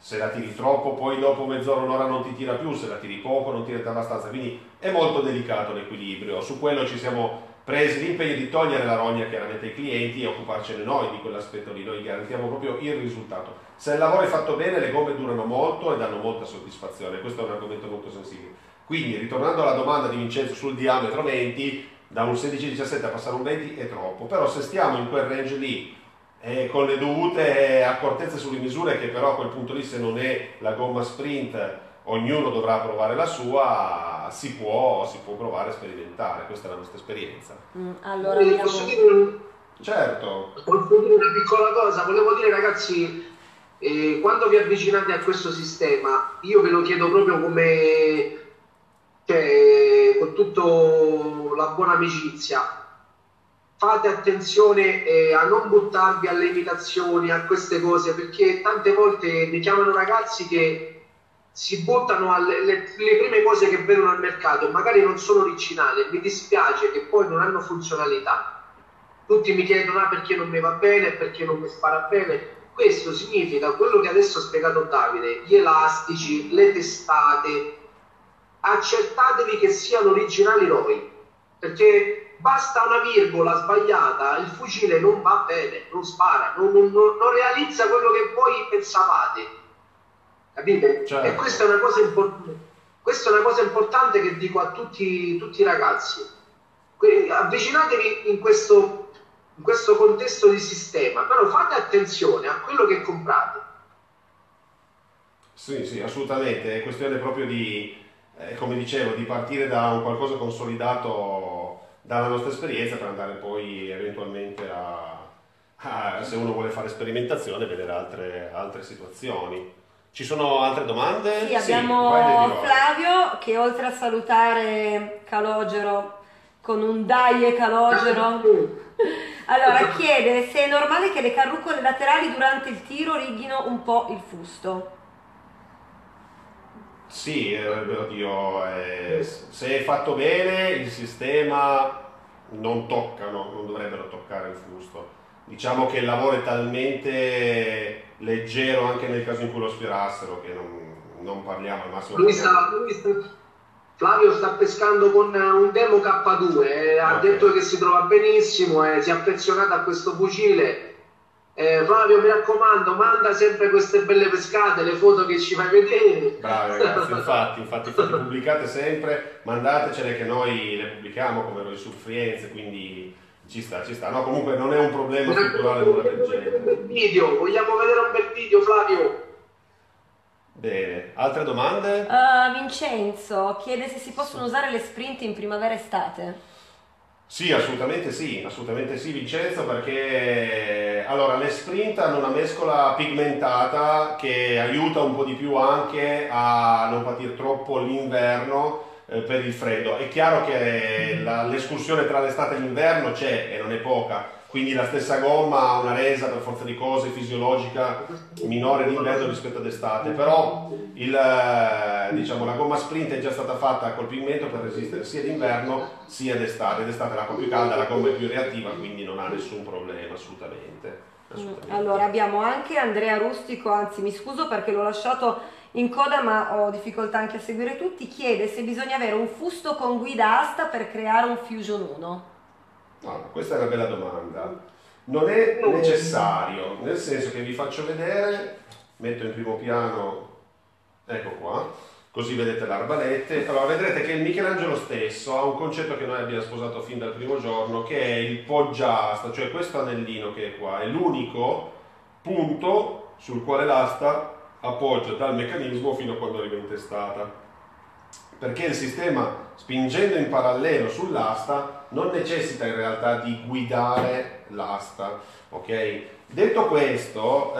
se la tiri troppo poi dopo mezz'ora, un'ora non ti tira più, se la tiri poco non tira abbastanza, quindi è molto delicato l'equilibrio. Su quello ci siamo presi l'impegno di togliere la rogna chiaramente ai clienti e occuparcene noi di quell'aspetto lì. Noi garantiamo proprio il risultato. Se il lavoro è fatto bene, le gomme durano molto e danno molta soddisfazione. Questo è un argomento molto sensibile. Quindi, ritornando alla domanda di Vincenzo sul diametro 20, da un 16-17 a passare un 20 è troppo, però se stiamo in quel range lì con le dovute accortezze sulle misure, che però a quel punto lì, se non è la gomma sprint, ognuno dovrà provare la sua, si può provare a sperimentare. Questa è la nostra esperienza. Allora, posso dire, certo, posso dire una piccola cosa? Volevo dire, ragazzi, quando vi avvicinate a questo sistema, io ve lo chiedo proprio come, cioè, con tutta la buona amicizia, fate attenzione a non buttarvi alle imitazioni, a queste cose, perché tante volte mi chiamano ragazzi che si buttano alle prime cose che vedono al mercato, magari non sono originali, mi dispiace che poi non hanno funzionalità. Tutti mi chiedono perché non mi va bene, perché non mi spara bene. Questo significa quello che adesso ha spiegato Davide, gli elastici, le testate, accertatevi che siano originali ROI, perché basta una virgola sbagliata, il fucile non va bene, non spara, non realizza quello che voi pensavate, capite? Certo. E questa è una cosa importante. Questa è una cosa importante che dico a tutti i ragazzi. Avvicinatevi in questo contesto di sistema, però fate attenzione a quello che comprate. Sì, assolutamente, è questione proprio di, come dicevo, di partire da un qualcosa consolidato dalla nostra esperienza per andare poi eventualmente se uno vuole fare sperimentazione, vedere altre situazioni. Ci sono altre domande? Sì, abbiamo Flavio che, oltre a salutare Calogero con un dai Calogero, allora chiede se è normale che le carrucole laterali durante il tiro righino un po' il fusto. Sì, oddio, se è fatto bene il sistema non dovrebbero toccare il fusto. Diciamo che il lavoro è talmente leggero anche nel caso in cui lo sfiorassero che non parliamo al massimo. Flavio sta pescando con un Demo K2, ha detto che si trova benissimo, si è affezionato a questo fucile. Flavio, mi raccomando, manda sempre queste belle pescate, le foto che ci fai vedere. Bravi ragazzi, infatti pubblicate sempre, mandatecele che noi le pubblichiamo come noi su Frienze, quindi ci sta. No, comunque non è un problema strutturale nulla del genere. Vogliamo vedere un bel video, Flavio? Bene, altre domande? Vincenzo chiede se si possono usare le sprint in primavera-estate. Sì, assolutamente sì, Vincenzo, perché allora le sprint hanno una mescola pigmentata che aiuta un po' di più anche a non patire troppo l'inverno per il freddo. È chiaro che l'escursione tra l'estate e l'inverno c'è e non è poca, quindi la stessa gomma ha una resa per forza di cose fisiologica minore d'inverno rispetto ad estate, però la gomma sprint è già stata fatta col pigmento per resistere sia d'inverno sia d'estate. D'estate l'acqua più calda, la gomma è più reattiva, quindi non ha nessun problema assolutamente. Allora abbiamo anche Andrea Rustico, anzi mi scuso perché l'ho lasciato in coda ma ho difficoltà anche a seguire tutti, chiede se bisogna avere un fusto con guida asta per creare un Fusion 1. No, questa è una bella domanda. Non è necessario, nel senso che vi faccio vedere, metto in primo piano, ecco qua, così vedete l'arbalete. Allora vedrete che il Michelangelo stesso ha un concetto che noi abbiamo sposato fin dal primo giorno, che è il poggiasta, cioè questo anellino che è qua, è l'unico punto sul quale l'asta appoggia dal meccanismo fino a quando arriva in testata. Perché il sistema, spingendo in parallelo sull'asta, non necessita in realtà di guidare l'asta, ok? Detto questo,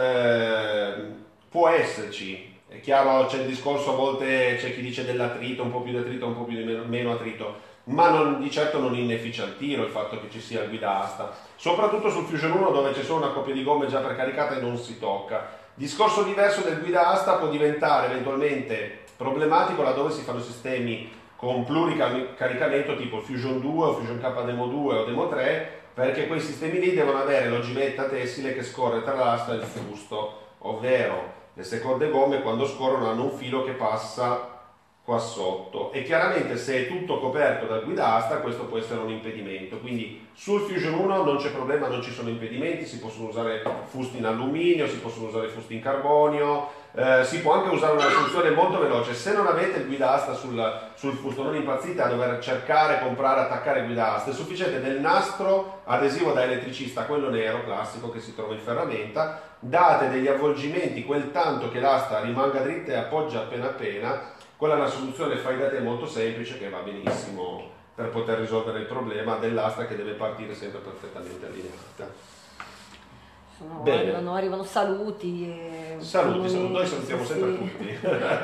può esserci, è chiaro, c'è il discorso, a volte c'è chi dice dell'attrito, un po' più di attrito, un po' più di meno attrito, ma di certo non inefficia il tiro il fatto che ci sia il guida asta, soprattutto sul Fusion 1 dove c'è solo una coppia di gomme già precaricata e non si tocca. Discorso diverso del guida asta può diventare eventualmente problematico laddove si fanno sistemi con pluricaricamento tipo Fusion 2 o Fusion K Demo 2 o Demo 3, perché quei sistemi lì devono avere l'ogivetta tessile che scorre tra l'asta e il fusto, ovvero le seconde gomme quando scorrono hanno un filo che passa qua sotto, e chiaramente se è tutto coperto dal guidastra questo può essere un impedimento. Quindi sul Fusion 1 non c'è problema, non ci sono impedimenti, si possono usare fusti in alluminio, si possono usare fusti in carbonio, si può anche usare una funzione molto veloce. Se non avete il guidastra sul fusto, non impazzite a dover cercare, comprare, attaccare il guidastra, è sufficiente del nastro adesivo da elettricista, quello nero classico che si trova in ferramenta, date degli avvolgimenti quel tanto che l'asta rimanga dritta e appoggia appena appena. Quella è una soluzione fai da te molto semplice che va benissimo per poter risolvere il problema dell'asta che deve partire sempre perfettamente allineata. Arrivano saluti. Saluti, noi salutiamo sempre tutti.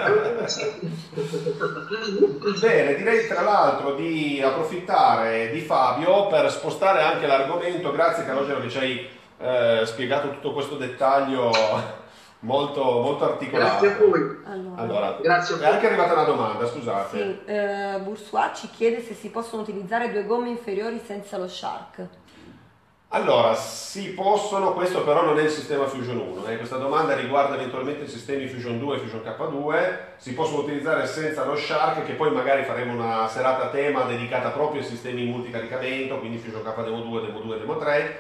Bene, direi tra l'altro di approfittare di Fabio per spostare anche l'argomento. Grazie Calogero che ci hai spiegato tutto questo dettaglio molto, molto articolato. Grazie a voi. Allora, grazie a voi. È anche arrivata una domanda, scusate. Sì, Boursois ci chiede se si possono utilizzare 2 gomme inferiori senza lo Shark. Allora, si possono, questo però non è il sistema Fusion 1, questa domanda riguarda eventualmente i sistemi Fusion 2 e Fusion K2, si possono utilizzare senza lo Shark, che poi magari faremo una serata a tema dedicata proprio ai sistemi multicaricamento, quindi Fusion K Demo 2, Demo 2, Demo 3,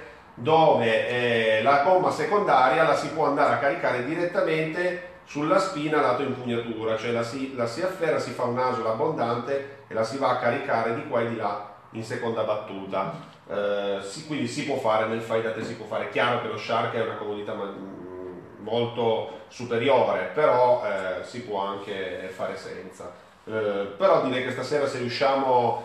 dove la gomma secondaria la si può andare a caricare direttamente sulla spina lato impugnatura, cioè la si afferra, si fa un naso abbondante e la si va a caricare di qua e di là in seconda battuta. Quindi si può fare nel fai da te, si può fare. È chiaro che lo Shark è una comodità molto superiore, però si può anche fare senza. Però direi che stasera, se riusciamo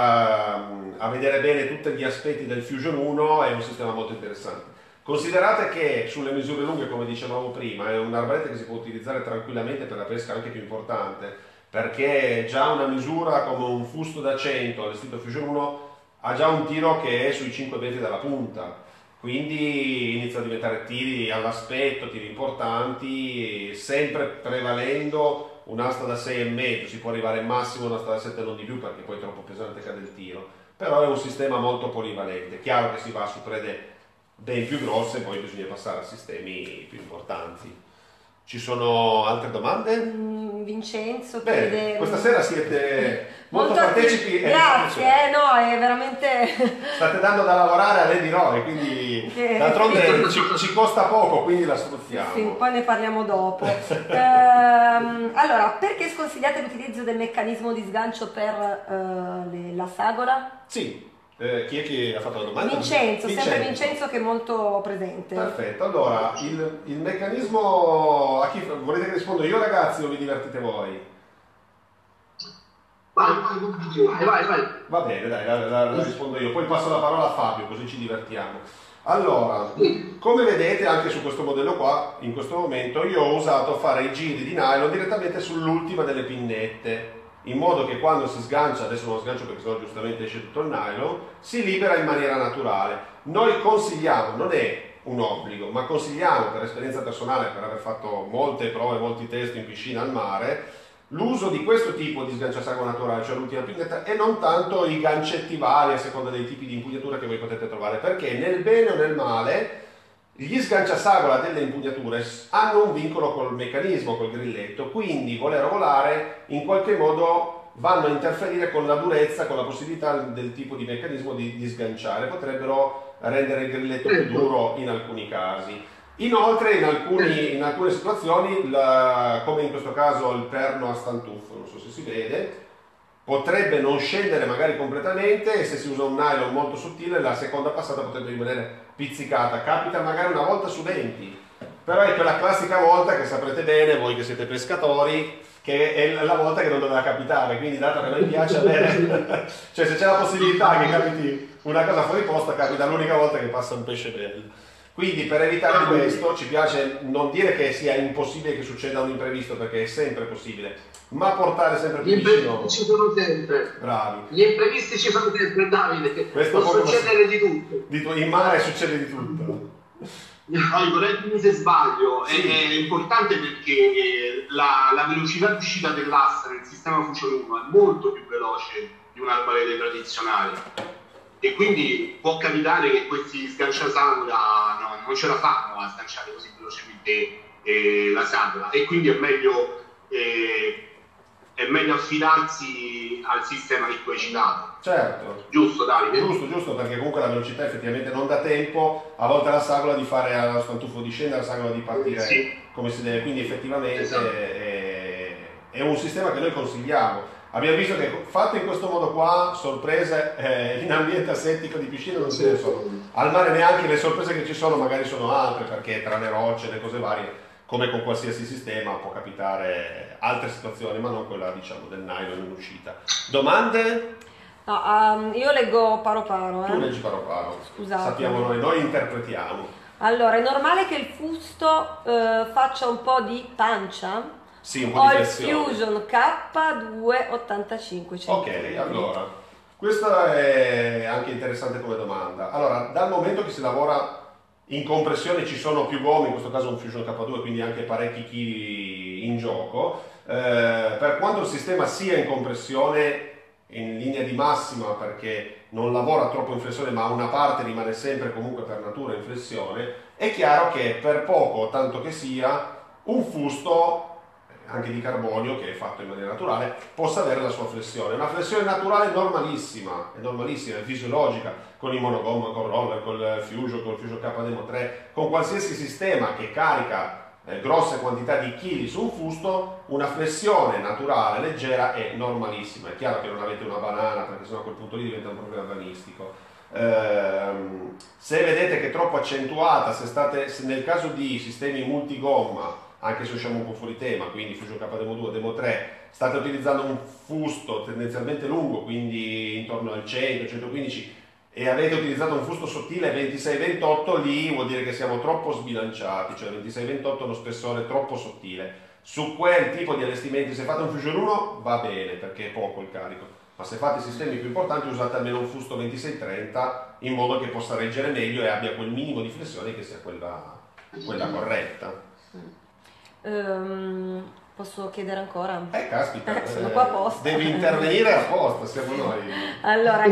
a vedere bene tutti gli aspetti del Fusion 1, è un sistema molto interessante. Considerate che sulle misure lunghe, come dicevamo prima, è un arbalete che si può utilizzare tranquillamente per la pesca anche più importante, perché già una misura come un fusto da 100 allestito Fusion 1 ha già un tiro che è sui 5 metri dalla punta, quindi inizia a diventare tiri all'aspetto, tiri importanti, sempre prevalendo un'asta da 6,5, si può arrivare massimo a un'asta da 7, non di più, perché poi è troppo pesante cade il tiro, però è un sistema molto polivalente. Chiaro che si va su prede ben più grosse, poi bisogna passare a sistemi più importanti. Ci sono altre domande? Vincenzo chiede... Questa sera siete molto partecipi. Grazie, no, è veramente... State dando da lavorare a Lady Roy, quindi d'altronde ci costa poco, quindi la sfruttiamo. Sì, poi ne parliamo dopo. Allora, perché sconsigliate l'utilizzo del meccanismo di sgancio per la sagola? Sì. Chi è che ha fatto la domanda? Vincenzo, sempre Vincenzo, che è molto presente. Perfetto, allora il meccanismo, a chi volete che rispondo io, ragazzi, o vi divertite voi? Vai. Va bene, dai, la rispondo io, poi passo la parola a Fabio, così ci divertiamo. Allora, come vedete anche su questo modello qua, in questo momento io ho usato fare i giri di nylon direttamente sull'ultima delle pinnette, in modo che quando si sgancia, adesso non lo sgancio perché sennò giustamente esce tutto il nylon, si libera in maniera naturale. Noi consigliamo, non è un obbligo, ma consigliamo per esperienza personale, per aver fatto molte prove, molti test in piscina al mare, l'uso di questo tipo di sganciasago naturale, cioè l'ultima pinnetta, e non tanto i gancetti vari a seconda dei tipi di impugnatura che voi potete trovare, perché nel bene o nel male gli sganciasagola delle impugnature hanno un vincolo col meccanismo, col grilletto, quindi volere o volare in qualche modo vanno a interferire con la durezza, con la possibilità del tipo di meccanismo di sganciare, potrebbero rendere il grilletto più duro in alcuni casi. Inoltre in alcune situazioni, come in questo caso il perno a stantuffo, non so se si vede, potrebbe non scendere magari completamente, e se si usa un nylon molto sottile la seconda passata potrebbe rimanere pizzicata. Capita magari una volta su 20, però è quella classica volta che saprete bene voi che siete pescatori, che è la volta che non doveva capitare, quindi dato che a noi piace avere cioè se c'è la possibilità che capiti una cosa fuori posto, capita l'unica volta che passa un pesce bello. Quindi per evitare questo ci piace non dire che sia impossibile che succeda un imprevisto, perché è sempre possibile, ma portare sempre più vicino. Gli imprevisti ci sono sempre. Bravi. Gli imprevisti ci sono sempre, Davide. Questo può succedere di tutto. In mare succede di tutto. Vorrei dire se sbaglio, sì. È importante perché la velocità di uscita dell'asta nel sistema Fusion 1 è molto più veloce di un arbalete tradizionale. E quindi può capitare che questi sganciasagola non ce la fanno a sganciare così velocemente la sagoma, e quindi è meglio affidarsi al sistema che tu hai citato. Certo. Giusto, Davide? Giusto, perché comunque la velocità effettivamente non dà tempo a volte alla sagola di fare lo stantuffo di scendere, la sagola di partire come si deve, quindi effettivamente è un sistema che noi consigliamo. Abbiamo visto che fatto in questo modo qua, sorprese in ambiente asettico di piscina non ce ne sono. Al mare neanche, le sorprese che ci sono magari sono altre, perché tra le rocce, le cose varie, come con qualsiasi sistema, può capitare altre situazioni, ma non quella, diciamo, del nylon in uscita. Domande? No, io leggo paro paro. Tu leggi paro paro. Scusate. Sappiamo noi interpretiamo. Allora, è normale che il fusto faccia un po' di pancia? Sì, un po' Ho di il flessione. Fusion K285 cm. Ok, allora, questa è anche interessante come domanda. Allora, dal momento che si lavora in compressione, ci sono più gomme, in questo caso un Fusion K2, quindi anche parecchi chili in gioco. Per quanto il sistema sia in compressione, in linea di massima, perché non lavora troppo in flessione, ma una parte rimane sempre comunque per natura in flessione, è chiaro che per poco, tanto che sia, un fusto anche di carbonio, che è fatto in maniera naturale, possa avere la sua flessione. Una flessione naturale è normalissima, è fisiologica, con il monogomma, con il roller, col Fusion K Demo 3, con qualsiasi sistema che carica grosse quantità di chili su un fusto, una flessione naturale, leggera, è normalissima. È chiaro che non avete una banana, perché sennò a quel punto lì diventa un problema agonistico. Se vedete che è troppo accentuata, se nel caso di sistemi multigomma, anche se usciamo un po' fuori tema, quindi Fusion K Demo 2, Demo 3, state utilizzando un fusto tendenzialmente lungo, quindi intorno al 100-115, e avete utilizzato un fusto sottile 26-28, lì vuol dire che siamo troppo sbilanciati, cioè 26-28 è uno spessore troppo sottile. Su quel tipo di allestimenti, se fate un Fusion 1 va bene, perché è poco il carico, ma se fate sistemi più importanti usate almeno un fusto 26-30, in modo che possa reggere meglio e abbia quel minimo di flessione che sia quella corretta. Posso chiedere ancora? Caspita, sono qua apposta. Devi intervenire apposta, siamo noi. Allora,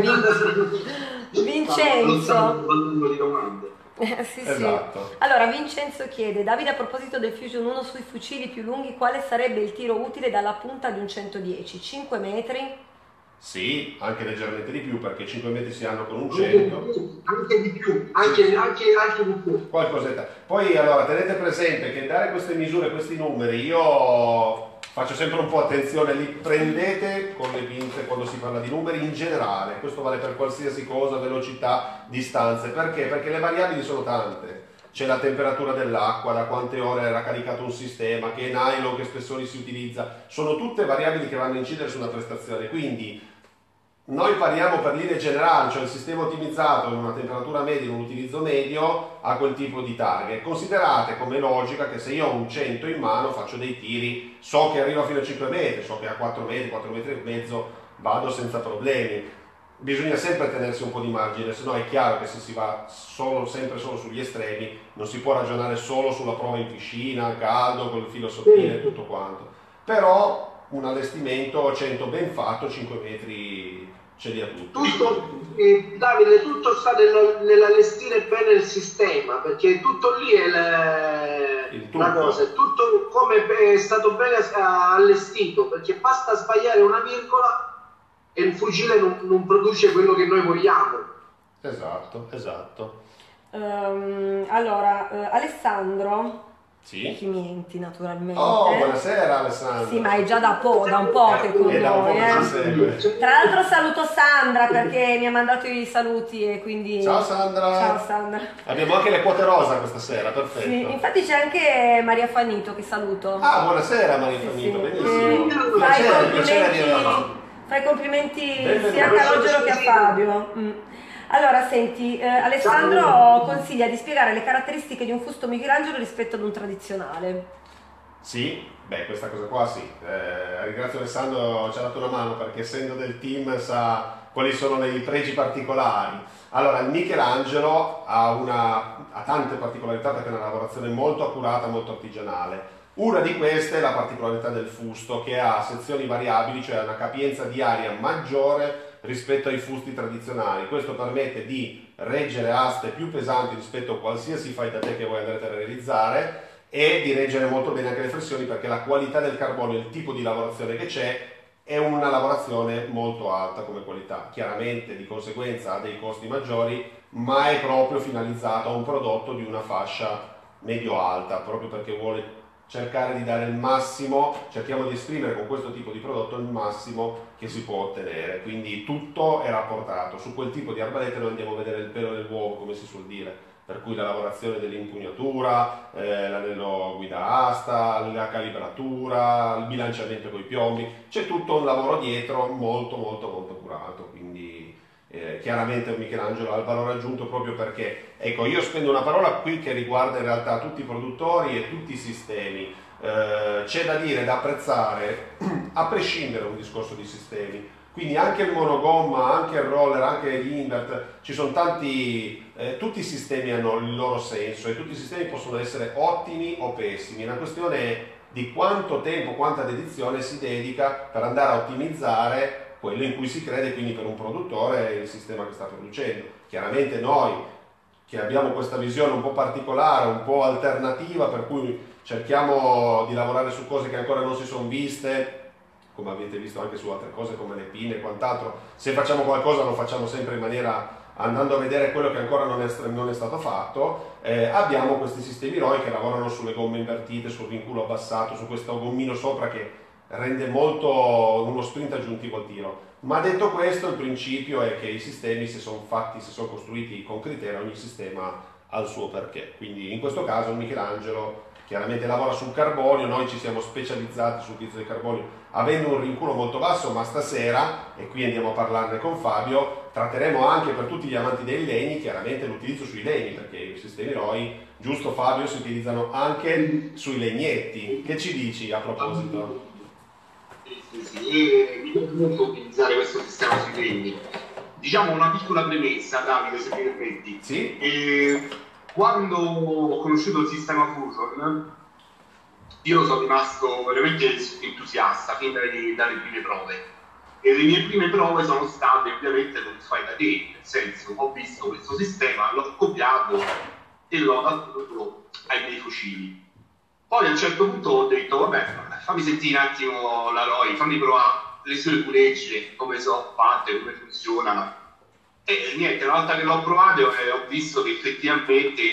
Vincenzo. Di domande. Sì, Esatto. sì. Allora, Vincenzo chiede: Davide, a proposito del Fusion 1 sui fucili più lunghi, quale sarebbe il tiro utile dalla punta di un 110? 5 metri? Sì, anche leggermente di più, perché 5 metri si hanno con un 100. Anche di più, anche di più. Qualcosetta. Poi allora tenete presente che dare queste misure, questi numeri, io faccio sempre un po' attenzione, li prendete con le pinze quando si parla di numeri in generale. Questo vale per qualsiasi cosa, velocità, distanze. Perché? Perché le variabili sono tante. C'è la temperatura dell'acqua, da quante ore era caricato un sistema, che nylon, che spessori si utilizza. Sono tutte variabili che vanno a incidere sulla prestazione. Quindi noi parliamo per linee generali, cioè il sistema ottimizzato in una temperatura media, in un utilizzo medio, ha quel tipo di target. Considerate come logica che se io ho un 100 in mano faccio dei tiri, so che arrivo fino a 5 metri, so che a 4 metri e mezzo vado senza problemi. Bisogna sempre tenersi un po' di margine, se no è chiaro che se si va sempre solo sugli estremi non si può ragionare solo sulla prova in piscina, a caldo, col filo sottile e tutto quanto. Però un allestimento 100 ben fatto, 5 metri ce li ha tutti. Davide, tutto sta nell'allestire bene il sistema, perché tutto lì è la cosa, è tutto come è stato bene allestito, perché basta sbagliare una virgola e il fucile non produce quello che noi vogliamo. Esatto. Allora, Alessandro. Sì. Chimienti, naturalmente. Oh, buonasera Alessandro. Sì, ma è già da un po' che con noi. Tra l'altro saluto Sandra perché mi ha mandato i saluti e quindi... Ciao Sandra. Ciao Sandra. Abbiamo anche le quote rosa questa sera, perfetto. Sì, infatti c'è anche Maria Fanito che saluto. Ah, buonasera Maria Fanito, benissimo. Fai complimenti sia a Calogero che a Fabio. Allora, senti, Alessandro consiglia di spiegare le caratteristiche di un fusto Michelangelo rispetto ad un tradizionale. Sì, questa cosa qua sì. Ringrazio Alessandro, ci ha dato una mano perché essendo del team sa quali sono i pregi particolari. Allora, il Michelangelo ha tante particolarità perché è una lavorazione molto accurata, molto artigianale. Una di queste è la particolarità del fusto, che ha sezioni variabili, cioè una capienza di aria maggiore rispetto ai fusti tradizionali. Questo permette di reggere aste più pesanti rispetto a qualsiasi fai da te che voi andrete a realizzare e di reggere molto bene anche le flessioni, perché la qualità del carbonio, il tipo di lavorazione che c'è, è una lavorazione molto alta come qualità. Chiaramente di conseguenza ha dei costi maggiori, ma è proprio finalizzato a un prodotto di una fascia medio-alta, proprio perché vuole cercare di dare il massimo, cerchiamo di esprimere con questo tipo di prodotto il massimo che si può ottenere, quindi tutto è rapportato. Su quel tipo di arbalete noi andiamo a vedere il pelo nell'uovo, come si suol dire, per cui la lavorazione dell'impugnatura, l'anello guida asta, la calibratura, il bilanciamento con i piombi, c'è tutto un lavoro dietro molto curato, quindi chiaramente Michelangelo ha il valore aggiunto proprio perché, ecco, io spendo una parola qui che riguarda in realtà tutti i produttori e tutti i sistemi. C'è da dire, da apprezzare, a prescindere da un discorso di sistemi, quindi anche il monogomma, anche il roller, anche gli invert, ci sono tanti, tutti i sistemi hanno il loro senso e tutti i sistemi possono essere ottimi o pessimi, la questione è di quanto tempo, quanta dedizione si dedica per andare a ottimizzare quello in cui si crede, quindi per un produttore il sistema che sta producendo. Chiaramente noi che abbiamo questa visione un po' particolare, un po' alternativa, per cui cerchiamo di lavorare su cose che ancora non si sono viste, come avete visto anche su altre cose come le pinne e quant'altro. Se facciamo qualcosa lo facciamo sempre in maniera andando a vedere quello che ancora non è stato fatto. Abbiamo questi sistemi ROI che lavorano sulle gomme invertite, sul rinculo abbassato, su questo gommino sopra che rende molto uno sprint aggiuntivo al tiro. Ma detto questo, il principio è che i sistemi, se sono costruiti con criterio, ogni sistema ha il suo perché. Quindi in questo caso il Michelangelo chiaramente lavora sul carbonio, noi ci siamo specializzati sull'utilizzo del carbonio avendo un rinculo molto basso, ma stasera, e qui andiamo a parlarne con Fabio, tratteremo anche per tutti gli amanti dei legni chiaramente l'utilizzo sui legni, perché i sistemi ROI, giusto Fabio, si utilizzano anche sui legnetti. Che ci dici a proposito? Sì, e mi piace molto utilizzare questo sistema sui legni. Diciamo una piccola premessa, Davide, se mi permetti. Sì. Quando ho conosciuto il sistema Fusion, io sono rimasto veramente entusiasta fin dalle prime prove. E le mie prime prove sono state ovviamente non fai da te, nel senso ho visto questo sistema, l'ho copiato e l'ho adattato ai miei fucili. Poi a un certo punto ho detto, vabbè, fammi sentire un attimo la ROI, fammi provare le sue pulegge, come sono fatte, come funzionano. E niente, una volta che l'ho provato ho visto che effettivamente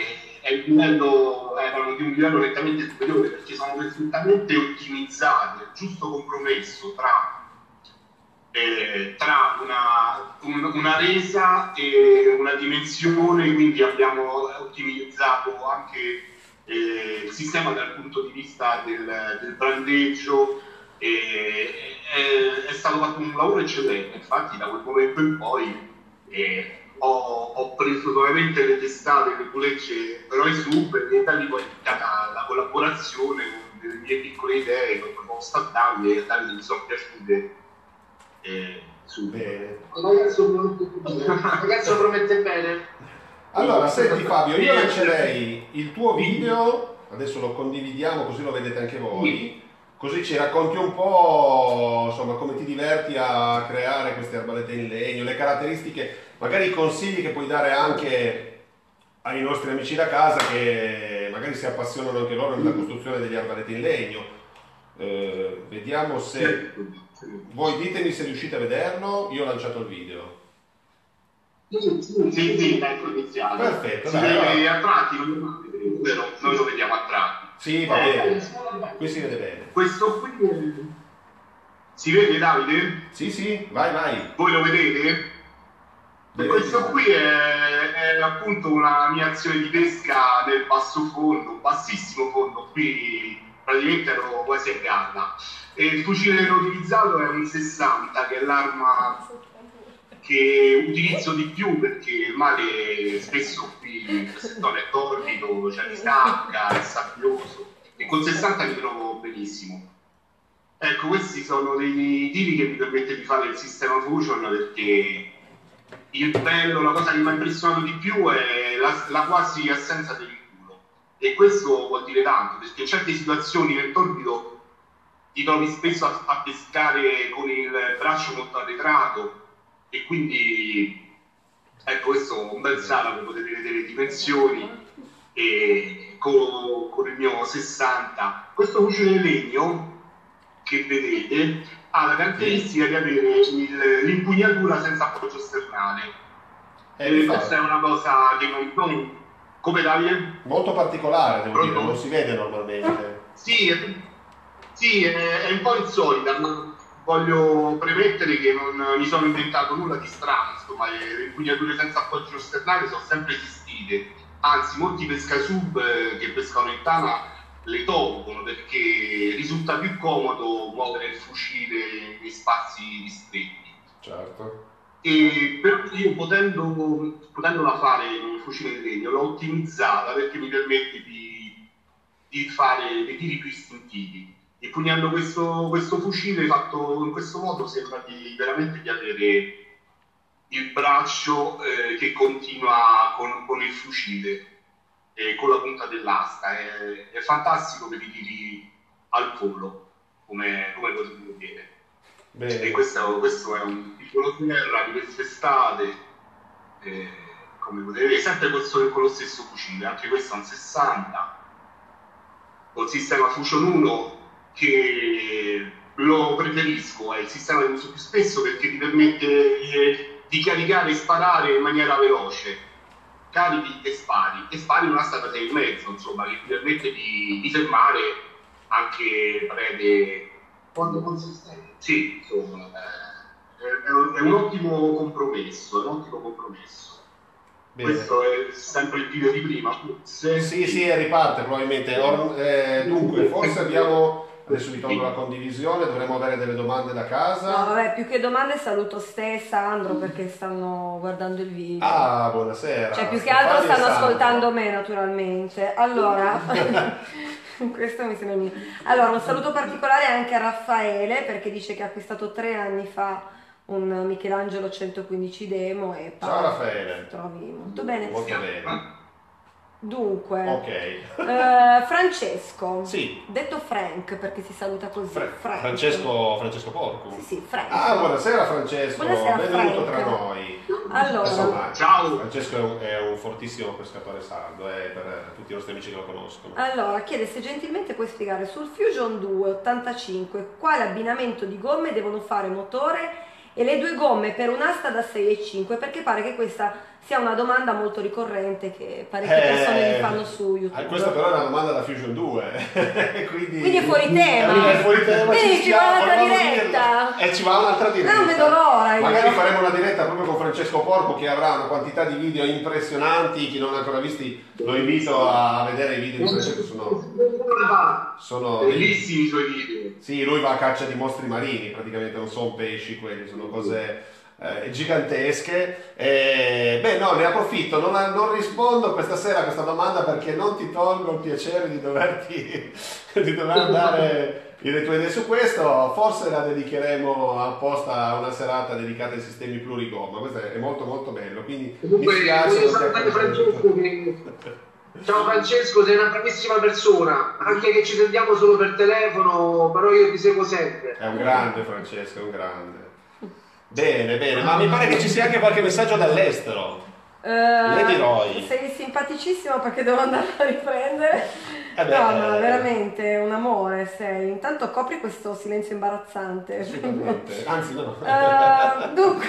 erano di un livello nettamente superiore, perché sono perfettamente ottimizzati, il giusto compromesso tra una resa e una dimensione, quindi abbiamo ottimizzato anche il sistema dal punto di vista del brandeggio. È stato fatto un lavoro eccellente, infatti da quel momento in poi ho preso nuovamente le testate, le pulegge ROI Sub, e da lì poi è iniziata la collaborazione con delle mie piccole idee che ho proposto a Davide, e a Davide mi sono piaciute subito. Ragazzo promette bene. Allora, senti Fabio, io lancerei il tuo video, adesso lo condividiamo così lo vedete anche voi, così ci racconti un po', insomma, come ti diverti a creare queste arbalete in legno, le caratteristiche, magari i consigli che puoi dare anche ai nostri amici da casa che magari si appassionano anche loro nella costruzione degli arbaleti in legno. Vediamo se... Voi ditemi se riuscite a vederlo, io ho lanciato il video. Sì, ecco iniziato. Perfetto, si vede a tratti, noi lo vediamo a tratti. Sì, va bene. Qui si vede bene. Questo qui si vede, Davide? Sì, vai. Voi lo vedete? Questo qui è appunto una mia azione di pesca nel basso fondo, bassissimo fondo, qui praticamente ero quasi a galla. E il fucile che ho utilizzato è un 60, che è l'arma che utilizzo di più perché il mare spesso qui in queste zone è torrido, c'è di stacca, è sabbioso, e con 60 mi trovo benissimo. Ecco, questi sono dei tiri che mi permette di fare il sistema Fusion, perché la cosa che mi ha impressionato di più è la quasi assenza dell'inculo, e questo vuol dire tanto, perché in certe situazioni nel torbido ti trovi spesso a pescare con il braccio molto arretrato, e quindi ecco, questo è un bel sala, potete vedere le dimensioni, e con il mio 60. Questo fucile in legno che vedete ha la caratteristica di avere l'impugnatura senza appoggio sternale. Questa è una cosa che non come Davide? Molto particolare, devo dire, non si vede normalmente. Sì, è un po' insolita, ma voglio premettere che non mi sono inventato nulla di strano, insomma, le impugnature senza appoggio sternale sono sempre esistite, anzi molti pescasub che pescano in tana le tolgono perché risulta più comodo muovere il fucile in spazi ristretti. Certo. E però io potendola fare in fucile in legno l'ho ottimizzata perché mi permette di fare dei tiri più istintivi. Impugnando questo fucile fatto in questo modo sembra veramente di avere il braccio che continua con il fucile con la punta dell'asta. È fantastico per i tiri al volo, come potete vedere. Bene. E questo è un piccolo terra di quest'estate, come potete vedere, sempre con lo stesso fucile, anche questo è un 60, col sistema Fusion 1 che lo preferisco, è il sistema che uso più spesso perché ti permette di caricare e sparare in maniera veloce, carichi e spari una stata 6,5, insomma, che ti permette di fermare anche prede quando consistenti. Sì, insomma, è un ottimo compromesso, Bene. Questo è sempre il video di prima, forse. Sì, riparte probabilmente. Dunque, forse abbiamo, adesso vi tolgo la condivisione, dovremmo avere delle domande da casa. No, vabbè, più che domande saluto Ste e Sandro perché stanno guardando il video. Ah, buonasera. Cioè, più che altro Stefania e stanno Sandro. ascoltando me, naturalmente. Allora, questo mi sembra mio. Allora, un saluto particolare anche a Raffaele perché dice che ha acquistato 3 anni fa un Michelangelo 115 Demo e Ciao Raffaele. trovi molto bene. Molto bene. Dunque, Ok. Francesco, Sì. detto Frank perché si saluta così. Frank. Francesco Porcu. Sì, Frank. Ah, buonasera Francesco, Buonasera, benvenuto Frank. tra noi. Allora, Insomma, Ciao. Francesco è un fortissimo pescatore sardo, per tutti i nostri amici che lo conoscono. Allora, chiede se gentilmente puoi spiegare sul Fusion 2 85 quale abbinamento di gomme devono fare motore e le 2 gomme per un'asta da 6,5 perché pare che questa sia una domanda molto ricorrente che parecchie persone mi fanno su YouTube. Questa però è una domanda da Fusion 2, quindi è fuori tema. È fuori tema, Quindi ci va un'altra volevamo diretta. dirlo. E ci va un'altra diretta. Non vedo l'ora io. Magari faremo una diretta proprio con Francesco Porco che avrà una quantità di video impressionanti. Chi non ha ancora visti lo invito a vedere i video di Francesco, sono bellissimi i suoi video. Sì, lui va a caccia di mostri marini, praticamente non sono pesci quelli, sono cose gigantesche. Beh, no, ne approfitto, non rispondo questa sera a questa domanda perché non ti tolgo il piacere di dover dare le tue idee su questo. Forse la dedicheremo apposta a una serata dedicata ai sistemi plurigomma. Questo è molto molto bello, quindi mi spiace non ti accontento. Ciao Francesco, sei una bravissima persona, anche che ci sentiamo solo per telefono, però io ti seguo sempre. È un grande Francesco, è un grande. Bene, ma mi pare che ci sia anche qualche messaggio dall'estero. Lady Roy. Sei simpaticissimo perché devo andare a riprendere. No, ma veramente un amore sei. Intanto copri questo silenzio imbarazzante. Assolutamente. Anzi no. Dunque,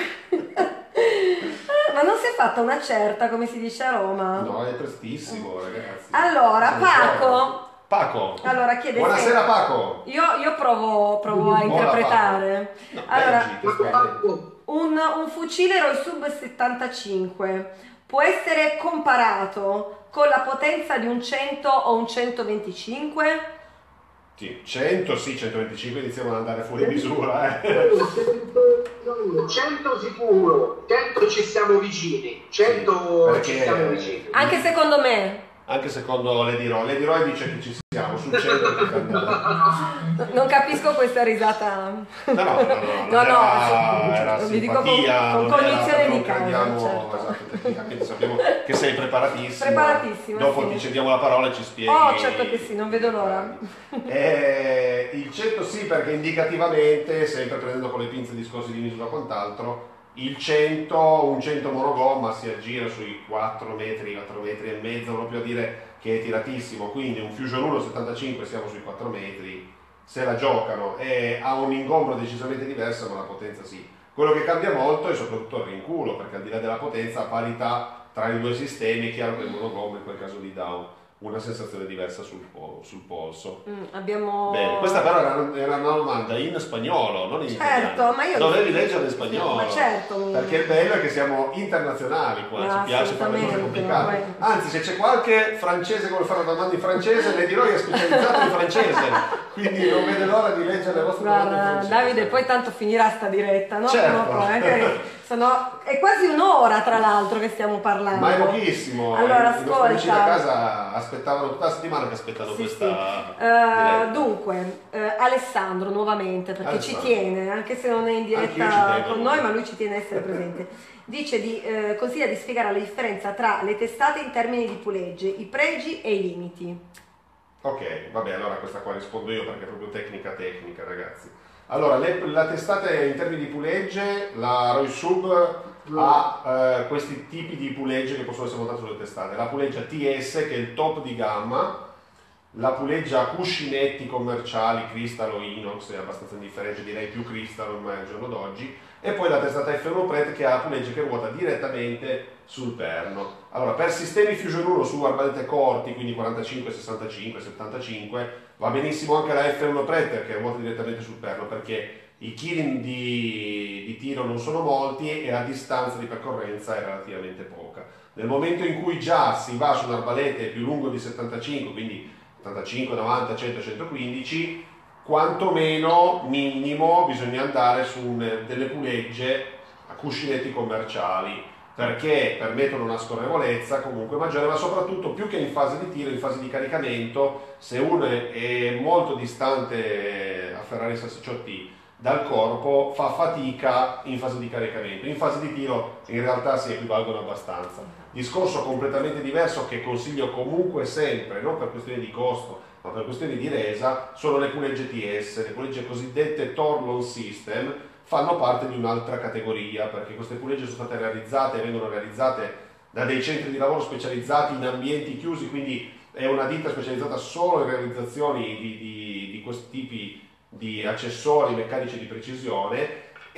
ma non si è fatta una certa, come si dice a Roma? No, è prestissimo, ragazzi. Allora, Paco. Allora, chiede Buonasera se... Paco. Io provo a interpretare. No, allora, leggi, un fucile Roy Sub 75 può essere comparato con la potenza di un 100 o un 125? Sì, 100 sì, 125 iniziamo ad andare fuori misura. 100 sicuro, 100 ci siamo vicini, 100 ci siamo vicini. Anche secondo me. Anche secondo Lady Roy dice che ci siamo, sul 100 Non capisco questa risata. No, era vi dico simpatia, con cognizione di causa. Esatto, quindi sappiamo che sei preparatissimo. Preparatissima, Dopo sì. ti cediamo la parola e ci spieghi. Oh, certo che sì, non vedo l'ora. Il 100 sì, perché indicativamente, sempre prendendo con le pinze discorsi di misura e quant'altro, il 100, un 100 monogomma si aggira sui 4 metri, 4 metri e mezzo, proprio a dire che è tiratissimo, quindi un Fusion 1 75 siamo sui 4 metri, se la giocano, e ha un ingombro decisamente diverso, ma la potenza sì. Quello che cambia molto è soprattutto il rinculo, perché al di là della potenza, a parità tra i due sistemi, è chiaro che il monogomma in quel caso gli dà una sensazione diversa sul polso. Abbiamo... Bene, questa però era una domanda in spagnolo, non in italiano. Ma io dovevi leggere in spagnolo. Ma certo. Perché il bello è che siamo internazionali qua, ci piace fare cose complicate. Anzi, se c'è qualche francese che vuole fare una domanda in francese, le dirò che è specializzato in francese, quindi non vede l'ora di leggere le vostre domande in francese. Davide, poi tanto finirà sta diretta, no? Certo. È quasi un'ora, tra l'altro, che stiamo parlando. Ma è pochissimo. Allora, i nostri amici da ascolta. casa aspettavano tutta la settimana che aspettano questa diretta. Dunque, Alessandro nuovamente, perché ci tiene, anche se non è in diretta con noi, ma lui ci tiene a essere presente. Dice consiglia di spiegare la differenza tra le testate in termini di pulegge, i pregi e i limiti. Ok, vabbè, allora questa qua rispondo io perché è proprio tecnica, ragazzi. Allora, la testata in termini di pulegge, la Roy Sub ha questi tipi di pulegge che possono essere montate sulle testate. La puleggia TS, che è il top di gamma, la puleggia a cuscinetti commerciali, cristallo, inox, è abbastanza indifferente, direi più cristallo ormai al giorno d'oggi, e poi la testata F1 Pret che ha la puleggia che ruota direttamente sul perno. Allora, per sistemi Fusion 1 su arbalete corti, quindi 45, 65, 75, va benissimo anche la F1 Pret che ruota direttamente sul perno, perché i chili di tiro non sono molti e la distanza di percorrenza è relativamente poca. Nel momento in cui già si va su un arbalete più lungo di 75, quindi 75, 90, 100, 115, quantomeno minimo bisogna andare su delle pulegge a cuscinetti commerciali, perché permettono una scorrevolezza comunque maggiore, ma soprattutto più che in fase di tiro, in fase di caricamento, se uno è molto distante a afferrare i salsicciotti dal corpo, fa fatica in fase di caricamento. In fase di tiro in realtà si equivalgono abbastanza. Discorso completamente diverso che consiglio comunque sempre, non per questioni di costo, ma per questioni di resa, sono le pulegge TS, le pulegge cosiddette Torlon System, fanno parte di un'altra categoria, perché queste pulegge sono state realizzate e vengono realizzate da dei centri di lavoro specializzati in ambienti chiusi, quindi è una ditta specializzata solo in realizzazioni di questi tipi di accessori meccanici di precisione,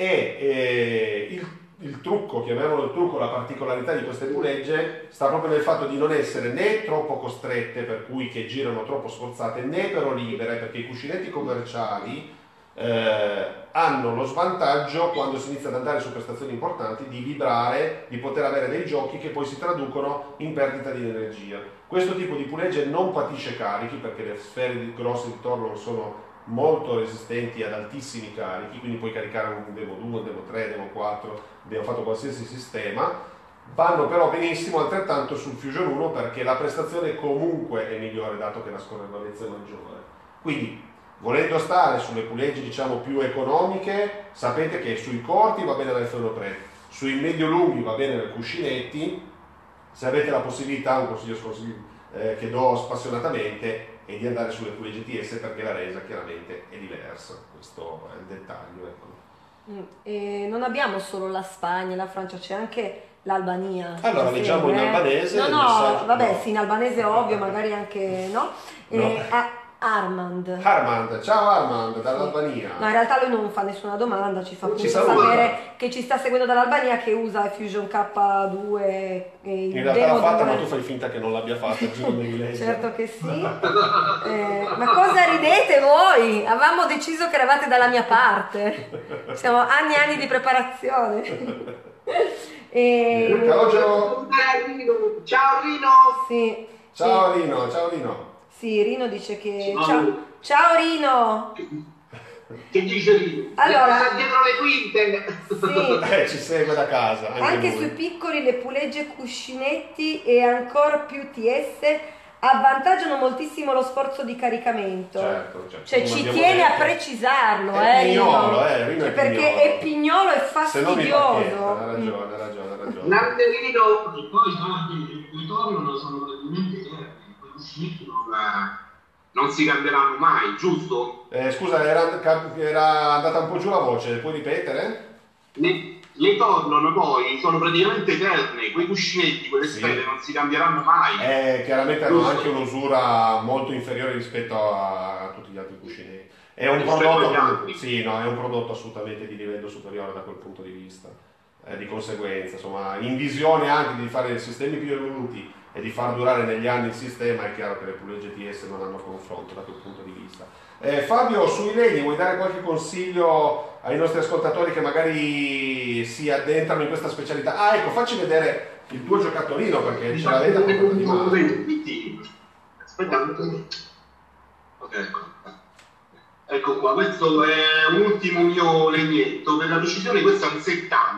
e il trucco, chiamiamolo il trucco, la particolarità di queste pulegge sta proprio nel fatto di non essere né troppo costrette, per cui che girano troppo sforzate, né però libere, perché i cuscinetti commerciali hanno lo svantaggio, quando si inizia ad andare su prestazioni importanti, di vibrare, di poter avere dei giochi che poi si traducono in perdita di energia. Questo tipo di pulegge non patisce carichi, perché le sfere grosse di Torlon sono molto resistenti ad altissimi carichi, quindi puoi caricare un Demo 2, un Demo 3, Demo 4, abbiamo fatto qualsiasi sistema. Vanno però benissimo altrettanto sul Fusion 1, perché la prestazione comunque è migliore, dato che la scorrevolezza è maggiore. Quindi, volendo stare sulle pulegge diciamo più economiche, sapete che sui corti va bene la F1 Pret, sui medio-lunghi va bene i cuscinetti. Se avete la possibilità, un consiglio che do spassionatamente è di andare sulle pulegge TS, perché la resa chiaramente è diversa, questo è il dettaglio, ecco. E non abbiamo solo la Spagna e la Francia, c'è anche l'Albania. Allora leggiamo in albanese. No, vabbè, no. Sì, in albanese ovvio, magari anche no. Armand. Ciao Armand dall'Albania. No, in realtà lui non fa nessuna domanda, ci fa appunto sapere che ci sta seguendo dall'Albania, che usa Fusion K2 e il in realtà Demo l'ha fatta, 2. ma tu fai finta che non l'abbia fatta. Certo che sì. Ma cosa ridete voi? Avevamo deciso che eravate dalla mia parte. Siamo anni e anni di preparazione. Ciao Rino. Sì. Ciao Rino, ciao Rino. Sì, Rino dice che... Ciao Rino! Che dice Rino? Allora, sta dietro le quinte! Sì. Ci segue da casa. Anche sui piccoli le pulegge cuscinetti e ancora più TS avvantaggiano moltissimo lo sforzo di caricamento. Certo. Cioè ci tiene a precisarlo, è pignolo, Rino cioè, perché è pignolo e fastidioso. Ha ragione. Grande Rino! E poi i ritorno sono praticamente non si cambieranno mai, giusto? Scusa, era andata un po' giù la voce, puoi ripetere? le tornano poi, sono praticamente eterne, quei cuscinetti, quelle sfere non si cambieranno mai. Chiaramente hanno anche un'usura molto inferiore rispetto a tutti gli altri cuscinetti. È un prodotto, sì, no, è un prodotto assolutamente di livello superiore da quel punto di vista. Di conseguenza, insomma, in visione anche di fare sistemi più evoluti e di far durare negli anni il sistema, è chiaro che le pulegge GTS non hanno confronto da quel punto di vista. Fabio, sui legni vuoi dare qualche consiglio ai nostri ascoltatori che magari si addentrano in questa specialità? Ah, ecco, facci vedere il tuo giocattolino, perché ce l'avete a portata di mano. Aspetta, ok, ecco qua, questo è un ultimo mio legnetto. Per la precisione questo è un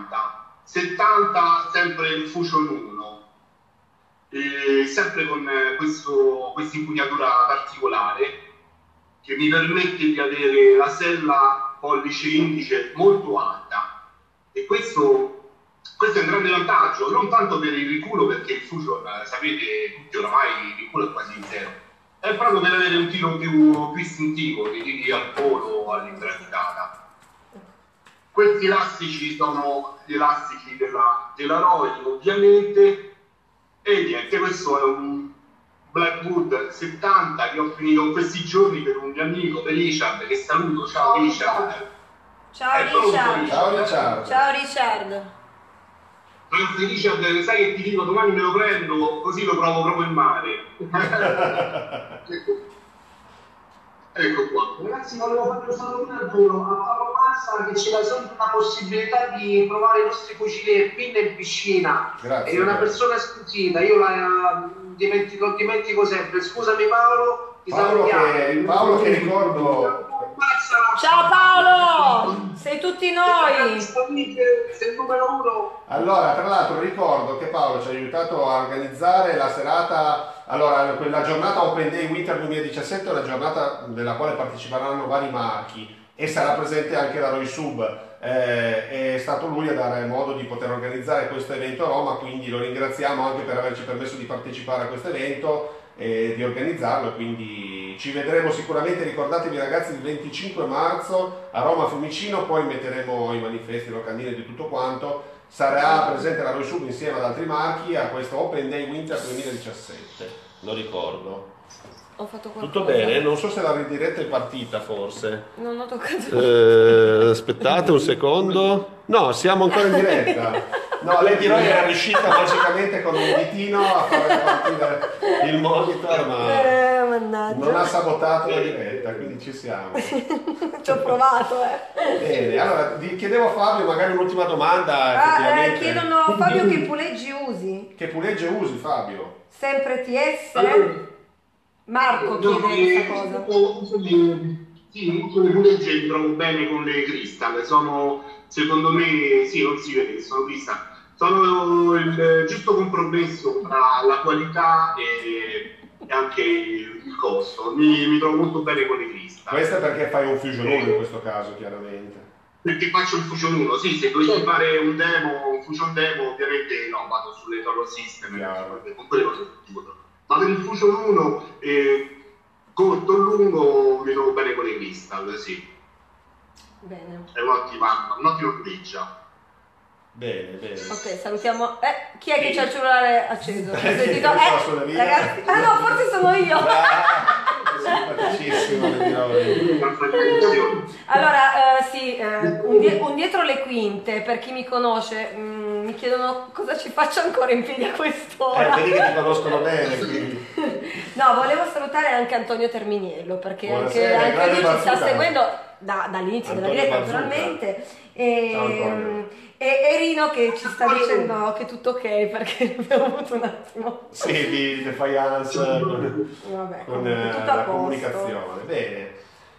70, sempre il Fusion 1, sempre con questa impugnatura particolare che mi permette di avere la sella pollice indice molto alta, e questo è un grande vantaggio, non tanto per il riculo, perché il Fusion, sapete tutti oramai, il riculo è quasi zero, è proprio per avere un tiro più istintivo, di tiri al volo, all'imbrancata. Questi elastici sono gli elastici della Roy, ovviamente, e niente, questo è un Blackwood 70 che ho finito in questi giorni per un mio amico, per Richard, che saluto. Ciao Richard. Ciao Richard. Ciao Richard. Ciao Richard. Anzi Richard, sai che ti dico, domani me lo prendo, così lo provo proprio in mare. Ecco qua. Ragazzi, volevo fare un aggiunto a Paolo Massa, che ci dà sempre la possibilità di provare i nostri fucili e pinne in piscina. Grazie. È una persona squisita, io lo dimentico sempre. Scusami Paolo, ti salutiamo. Paolo che ricordo. Ciao Paolo, sei tutti noi. Sei il numero 1. Allora, tra l'altro ricordo che Paolo ci ha aiutato a organizzare la serata, allora quella giornata Open Day Winter 2017 è una giornata nella quale parteciperanno vari marchi e sarà presente anche la Roy Sub. È stato lui a dare modo di poter organizzare questo evento a Roma, quindi lo ringraziamo anche per averci permesso di partecipare a questo evento e di organizzarlo, quindi ci vedremo sicuramente, ricordatevi ragazzi, il 25 marzo a Roma Fiumicino, poi metteremo i manifesti, locandine di tutto quanto, sarà presente la Roy Sub insieme ad altri marchi a questo Open Day Winter 2017, lo ricordo. Ho fatto qualcosa. Tutto bene? Non so se la ridiretta è partita forse. Non ho toccato. Aspettate un secondo. No, siamo ancora in diretta. No, Lady Roy era riuscita magicamente con un ditino a fare partire il monitor, ma mannaggia. non ha sabotato la diretta, quindi ci siamo. Ci ho provato, Bene, allora chiedevo a Fabio magari un'ultima domanda. Effettivamente. Chiedono a Fabio che puleggi usi. Che pulegge usi, Fabio? Sempre TS? Marco chiede questa cosa. Sì, le pulegge mi trovo bene con le Crystal, sono, secondo me, sì, non si vede che sono Crystal, sono il giusto compromesso tra la qualità e anche il costo, mi trovo molto bene con le Crystal. Questo è perché fai un Fusion 1 in questo caso, chiaramente. Perché faccio il Fusion 1, sì, se dovessi fare un Fusion demo, ovviamente no, vado sulle Toro System, con quelle cose tipo. Ma per il Fusion 1 corto o lungo mi trovo bene con le Crystal, sì. Bene. È un'ottima puleggia. Bene, bene. Ok, salutiamo. Chi è che c'ha il cellulare acceso? Ho sentito? Ragazzi. Ah no, forse sono io. Simpaticissimo, le dirò. Allora, sì, un dietro le quinte, per chi mi conosce, mi chiedono cosa ci faccio ancora in piedi a quest'ora. Vedi che ti conoscono bene, quindi. No, volevo salutare anche Antonio Terminiello, perché Buonasera, anche lui ci sta Bazzuca. seguendo dall'inizio della Antonio diretta, Bazzuca. naturalmente. Ciao, Antonio. E Rino che ci sta dicendo che è tutto ok, perché abbiamo avuto un attimo. Sì, di defiance Vabbè, con tutto a la posto. comunicazione. Bene.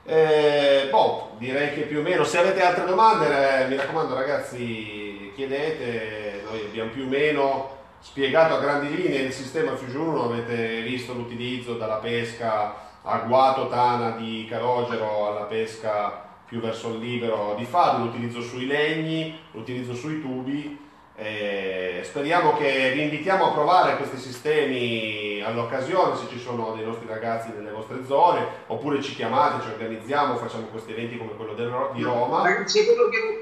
Direi che più o meno, se avete altre domande, mi raccomando ragazzi, chiedete, noi abbiamo più o meno spiegato a grandi linee il sistema Fusion 1, avete visto l'utilizzo dalla pesca a guato tana di calogero alla pesca più verso il libero di Fabio, l'utilizzo sui legni, l'utilizzo sui tubi. Speriamo che vi invitiamo a provare questi sistemi all'occasione, se ci sono dei nostri ragazzi nelle vostre zone, oppure ci chiamate, ci organizziamo, facciamo questi eventi come quello di Roma. Ragazzi,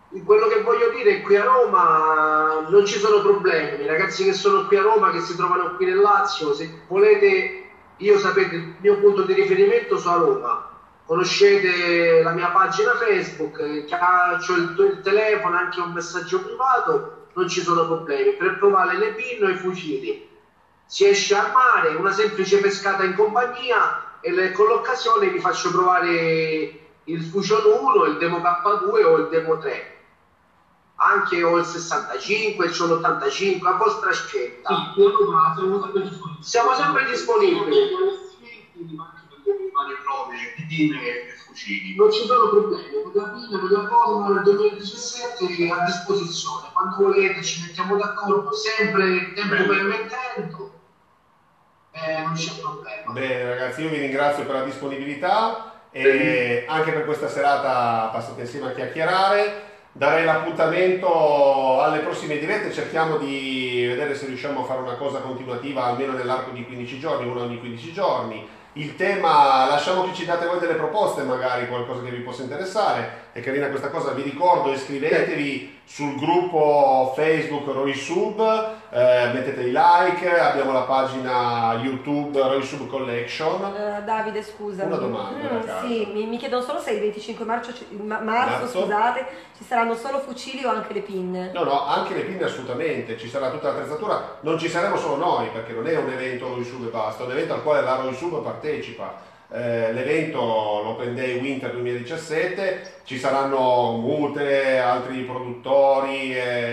Quello che voglio dire è qui a Roma non ci sono problemi, i ragazzi che sono qui a Roma, che si trovano qui nel Lazio, se volete, io sapete il mio punto di riferimento su a Roma, conoscete la mia pagina Facebook, c'ho il telefono, anche un messaggio privato, non ci sono problemi, per provare le pin o i fucili, si esce al mare, una semplice pescata in compagnia e con l'occasione vi faccio provare il Fusion 1, il Demo K2 o il Demo 3. Anche o il 65, c'ho l'85, a vostra scelta. Sì, siamo sempre disponibili. Varie prove, pin e fucili. Non ci sono problemi, con la PIN, con la forma del 2017 è a disposizione. Quando volete ci mettiamo d'accordo, sempre tempo permettendo, non c'è problema. Bene ragazzi, io vi ringrazio per la disponibilità e anche per questa serata passate insieme a chiacchierare. Darei l'appuntamento alle prossime dirette, cerchiamo di vedere se riusciamo a fare una cosa continuativa almeno nell'arco di 15 giorni, una ogni 15 giorni. Il tema, lasciamo che ci date voi delle proposte, magari qualcosa che vi possa interessare. È carina questa cosa, vi ricordo, iscrivetevi sul gruppo Facebook RoySub, mettete i like, abbiamo la pagina YouTube RoySub Collection. Davide, scusa. Una domanda. Sì, mi chiedono solo se il 25 marzo, scusate, ci saranno solo fucili o anche le pinne? No, anche le pinne assolutamente, ci sarà tutta l'attrezzatura, non ci saremo solo noi, perché non è un evento RoySub e basta, è un evento al quale la RoySub partecipa. L'evento l'Open Day Winter 2017, ci saranno multe, altri produttori,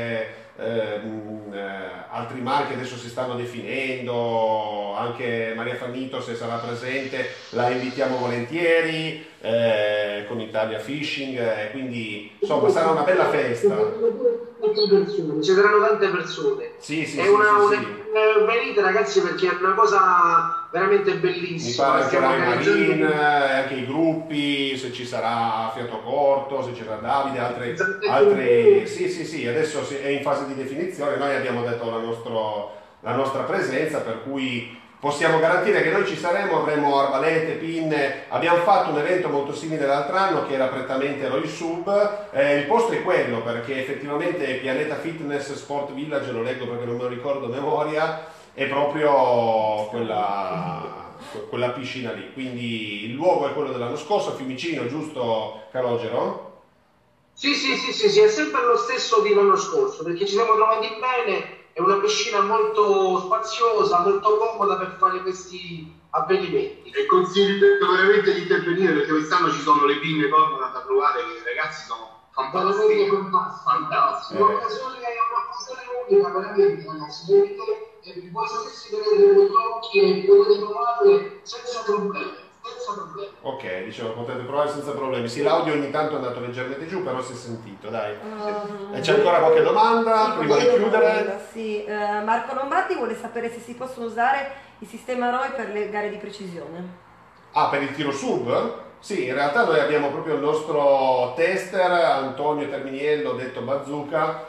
altri marchi adesso si stanno definendo, anche Maria Fannito se sarà presente la invitiamo volentieri, con Italia Fishing, quindi insomma sarà una bella festa. Ci saranno tante persone. Sì. Venite ragazzi, perché è una cosa veramente bellissima. Mi pare anche Rai Marine, anche i gruppi, se ci sarà Fiato Corto, se ci sarà Davide, altri. Sì, adesso è in fase di definizione, noi abbiamo detto la nostra presenza, per cui possiamo garantire che noi ci saremo, avremo arbalete, pinne, abbiamo fatto un evento molto simile l'altro anno che era prettamente RoySub, il posto è quello perché effettivamente Pianeta Fitness Sport Village, lo leggo perché non me lo ricordo a memoria, è proprio quella piscina lì, quindi il luogo è quello dell'anno scorso, a Fiumicino, giusto Calogero? Sì, è sempre lo stesso dell'anno scorso, perché ci siamo trovati bene. È una piscina molto spaziosa, molto comoda per fare questi avvenimenti. E consiglio veramente di intervenire, perché quest'anno ci sono le pinne corna da provare, che i ragazzi sono fantastiche. Fantastiche. Un'occasione unica, veramente ragazzi. E voi stessi vedete con gli occhi e potete provarle senza problemi. Ok, dicevo, potete provare senza problemi. Sì, l'audio ogni tanto è andato leggermente giù, però si è sentito, dai. E c'è ancora qualche domanda prima di chiudere? Sì, Marco Lombardi vuole sapere se si possono usare il sistema ROI per le gare di precisione. Ah, per il tiro sub? Sì, in realtà noi abbiamo proprio il nostro tester, Antonio Terminiello, detto Bazooka.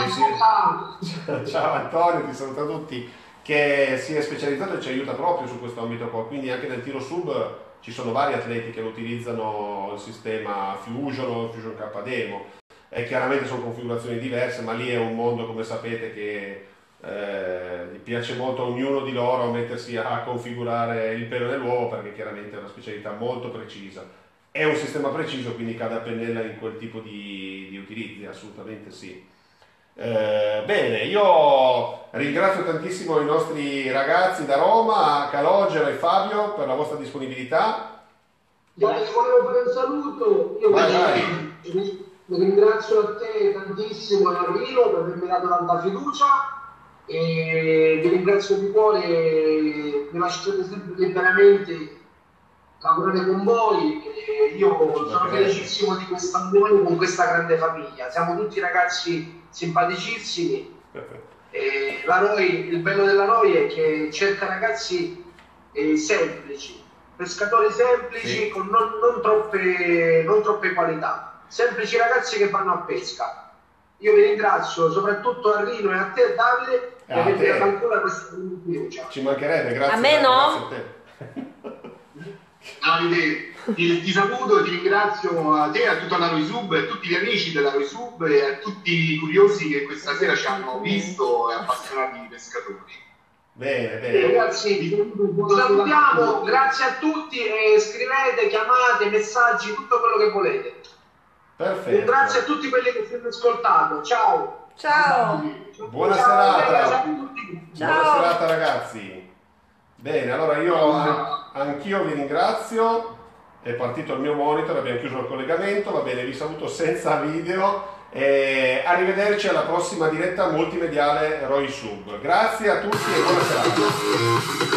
Ciao Antonio, ti saluto a tutti, che si è specializzato e ci aiuta proprio su questo ambito qua, quindi anche nel tiro sub ci sono vari atleti che utilizzano il sistema Fusion o Fusion K Demo, e chiaramente sono configurazioni diverse, ma lì è un mondo, come sapete, che gli piace molto a ognuno di loro mettersi a configurare il pelo nell'uovo, perché chiaramente è una specialità molto precisa, è un sistema preciso, quindi cade a pennella in quel tipo di utilizzi, assolutamente sì. Bene, io ringrazio tantissimo i nostri ragazzi da Roma, Calogero e Fabio, per la vostra disponibilità. Volevo fare un saluto, vi ringrazio a te tantissimo Enrico per avermi dato tanta fiducia e vi ringrazio di cuore, mi lasciate sempre liberamente lavorare con voi, io sono felicissimo di questa unione con questa grande famiglia, siamo tutti ragazzi simpaticissimi. La ROI, il bello della ROI è che cerca ragazzi semplici, pescatori semplici, sì, con non troppe qualità, semplici ragazzi che vanno a pesca. Io vi ringrazio soprattutto a Rino e a te Davide per avermi dato ancora questa fiducia. Ci mancherebbe, grazie. A me no. Grazie a te. Davide, Ti saluto e ti ringrazio a te, a tutta la Roisub, a tutti gli amici della Roisub e a tutti i curiosi che questa sera ci hanno visto e appassionati di pescatori. Bene, bene. Ragazzi, vi salutiamo, grazie a tutti e scrivete, chiamate, messaggi, tutto quello che volete. Perfetto. Un grazie a tutti quelli che ci hanno ascoltato. Ciao. Ciao. Buona Ciao, serata. ciao a tutti. Ciao. Buona serata ragazzi. Bene, allora io anch'io vi ringrazio. È partito il mio monitor, abbiamo chiuso il collegamento, va bene, vi saluto senza video e arrivederci alla prossima diretta multimediale Roisub. Grazie a tutti e buona serata.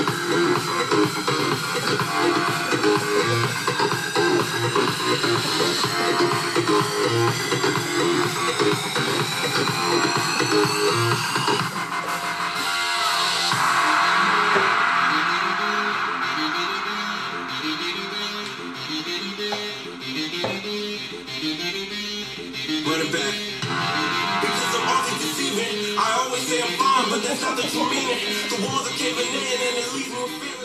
Run it back. Because I'm always deceiving. I always say I'm fine, but that's not the true meaning. The walls are caving in and it leaves me with feeling.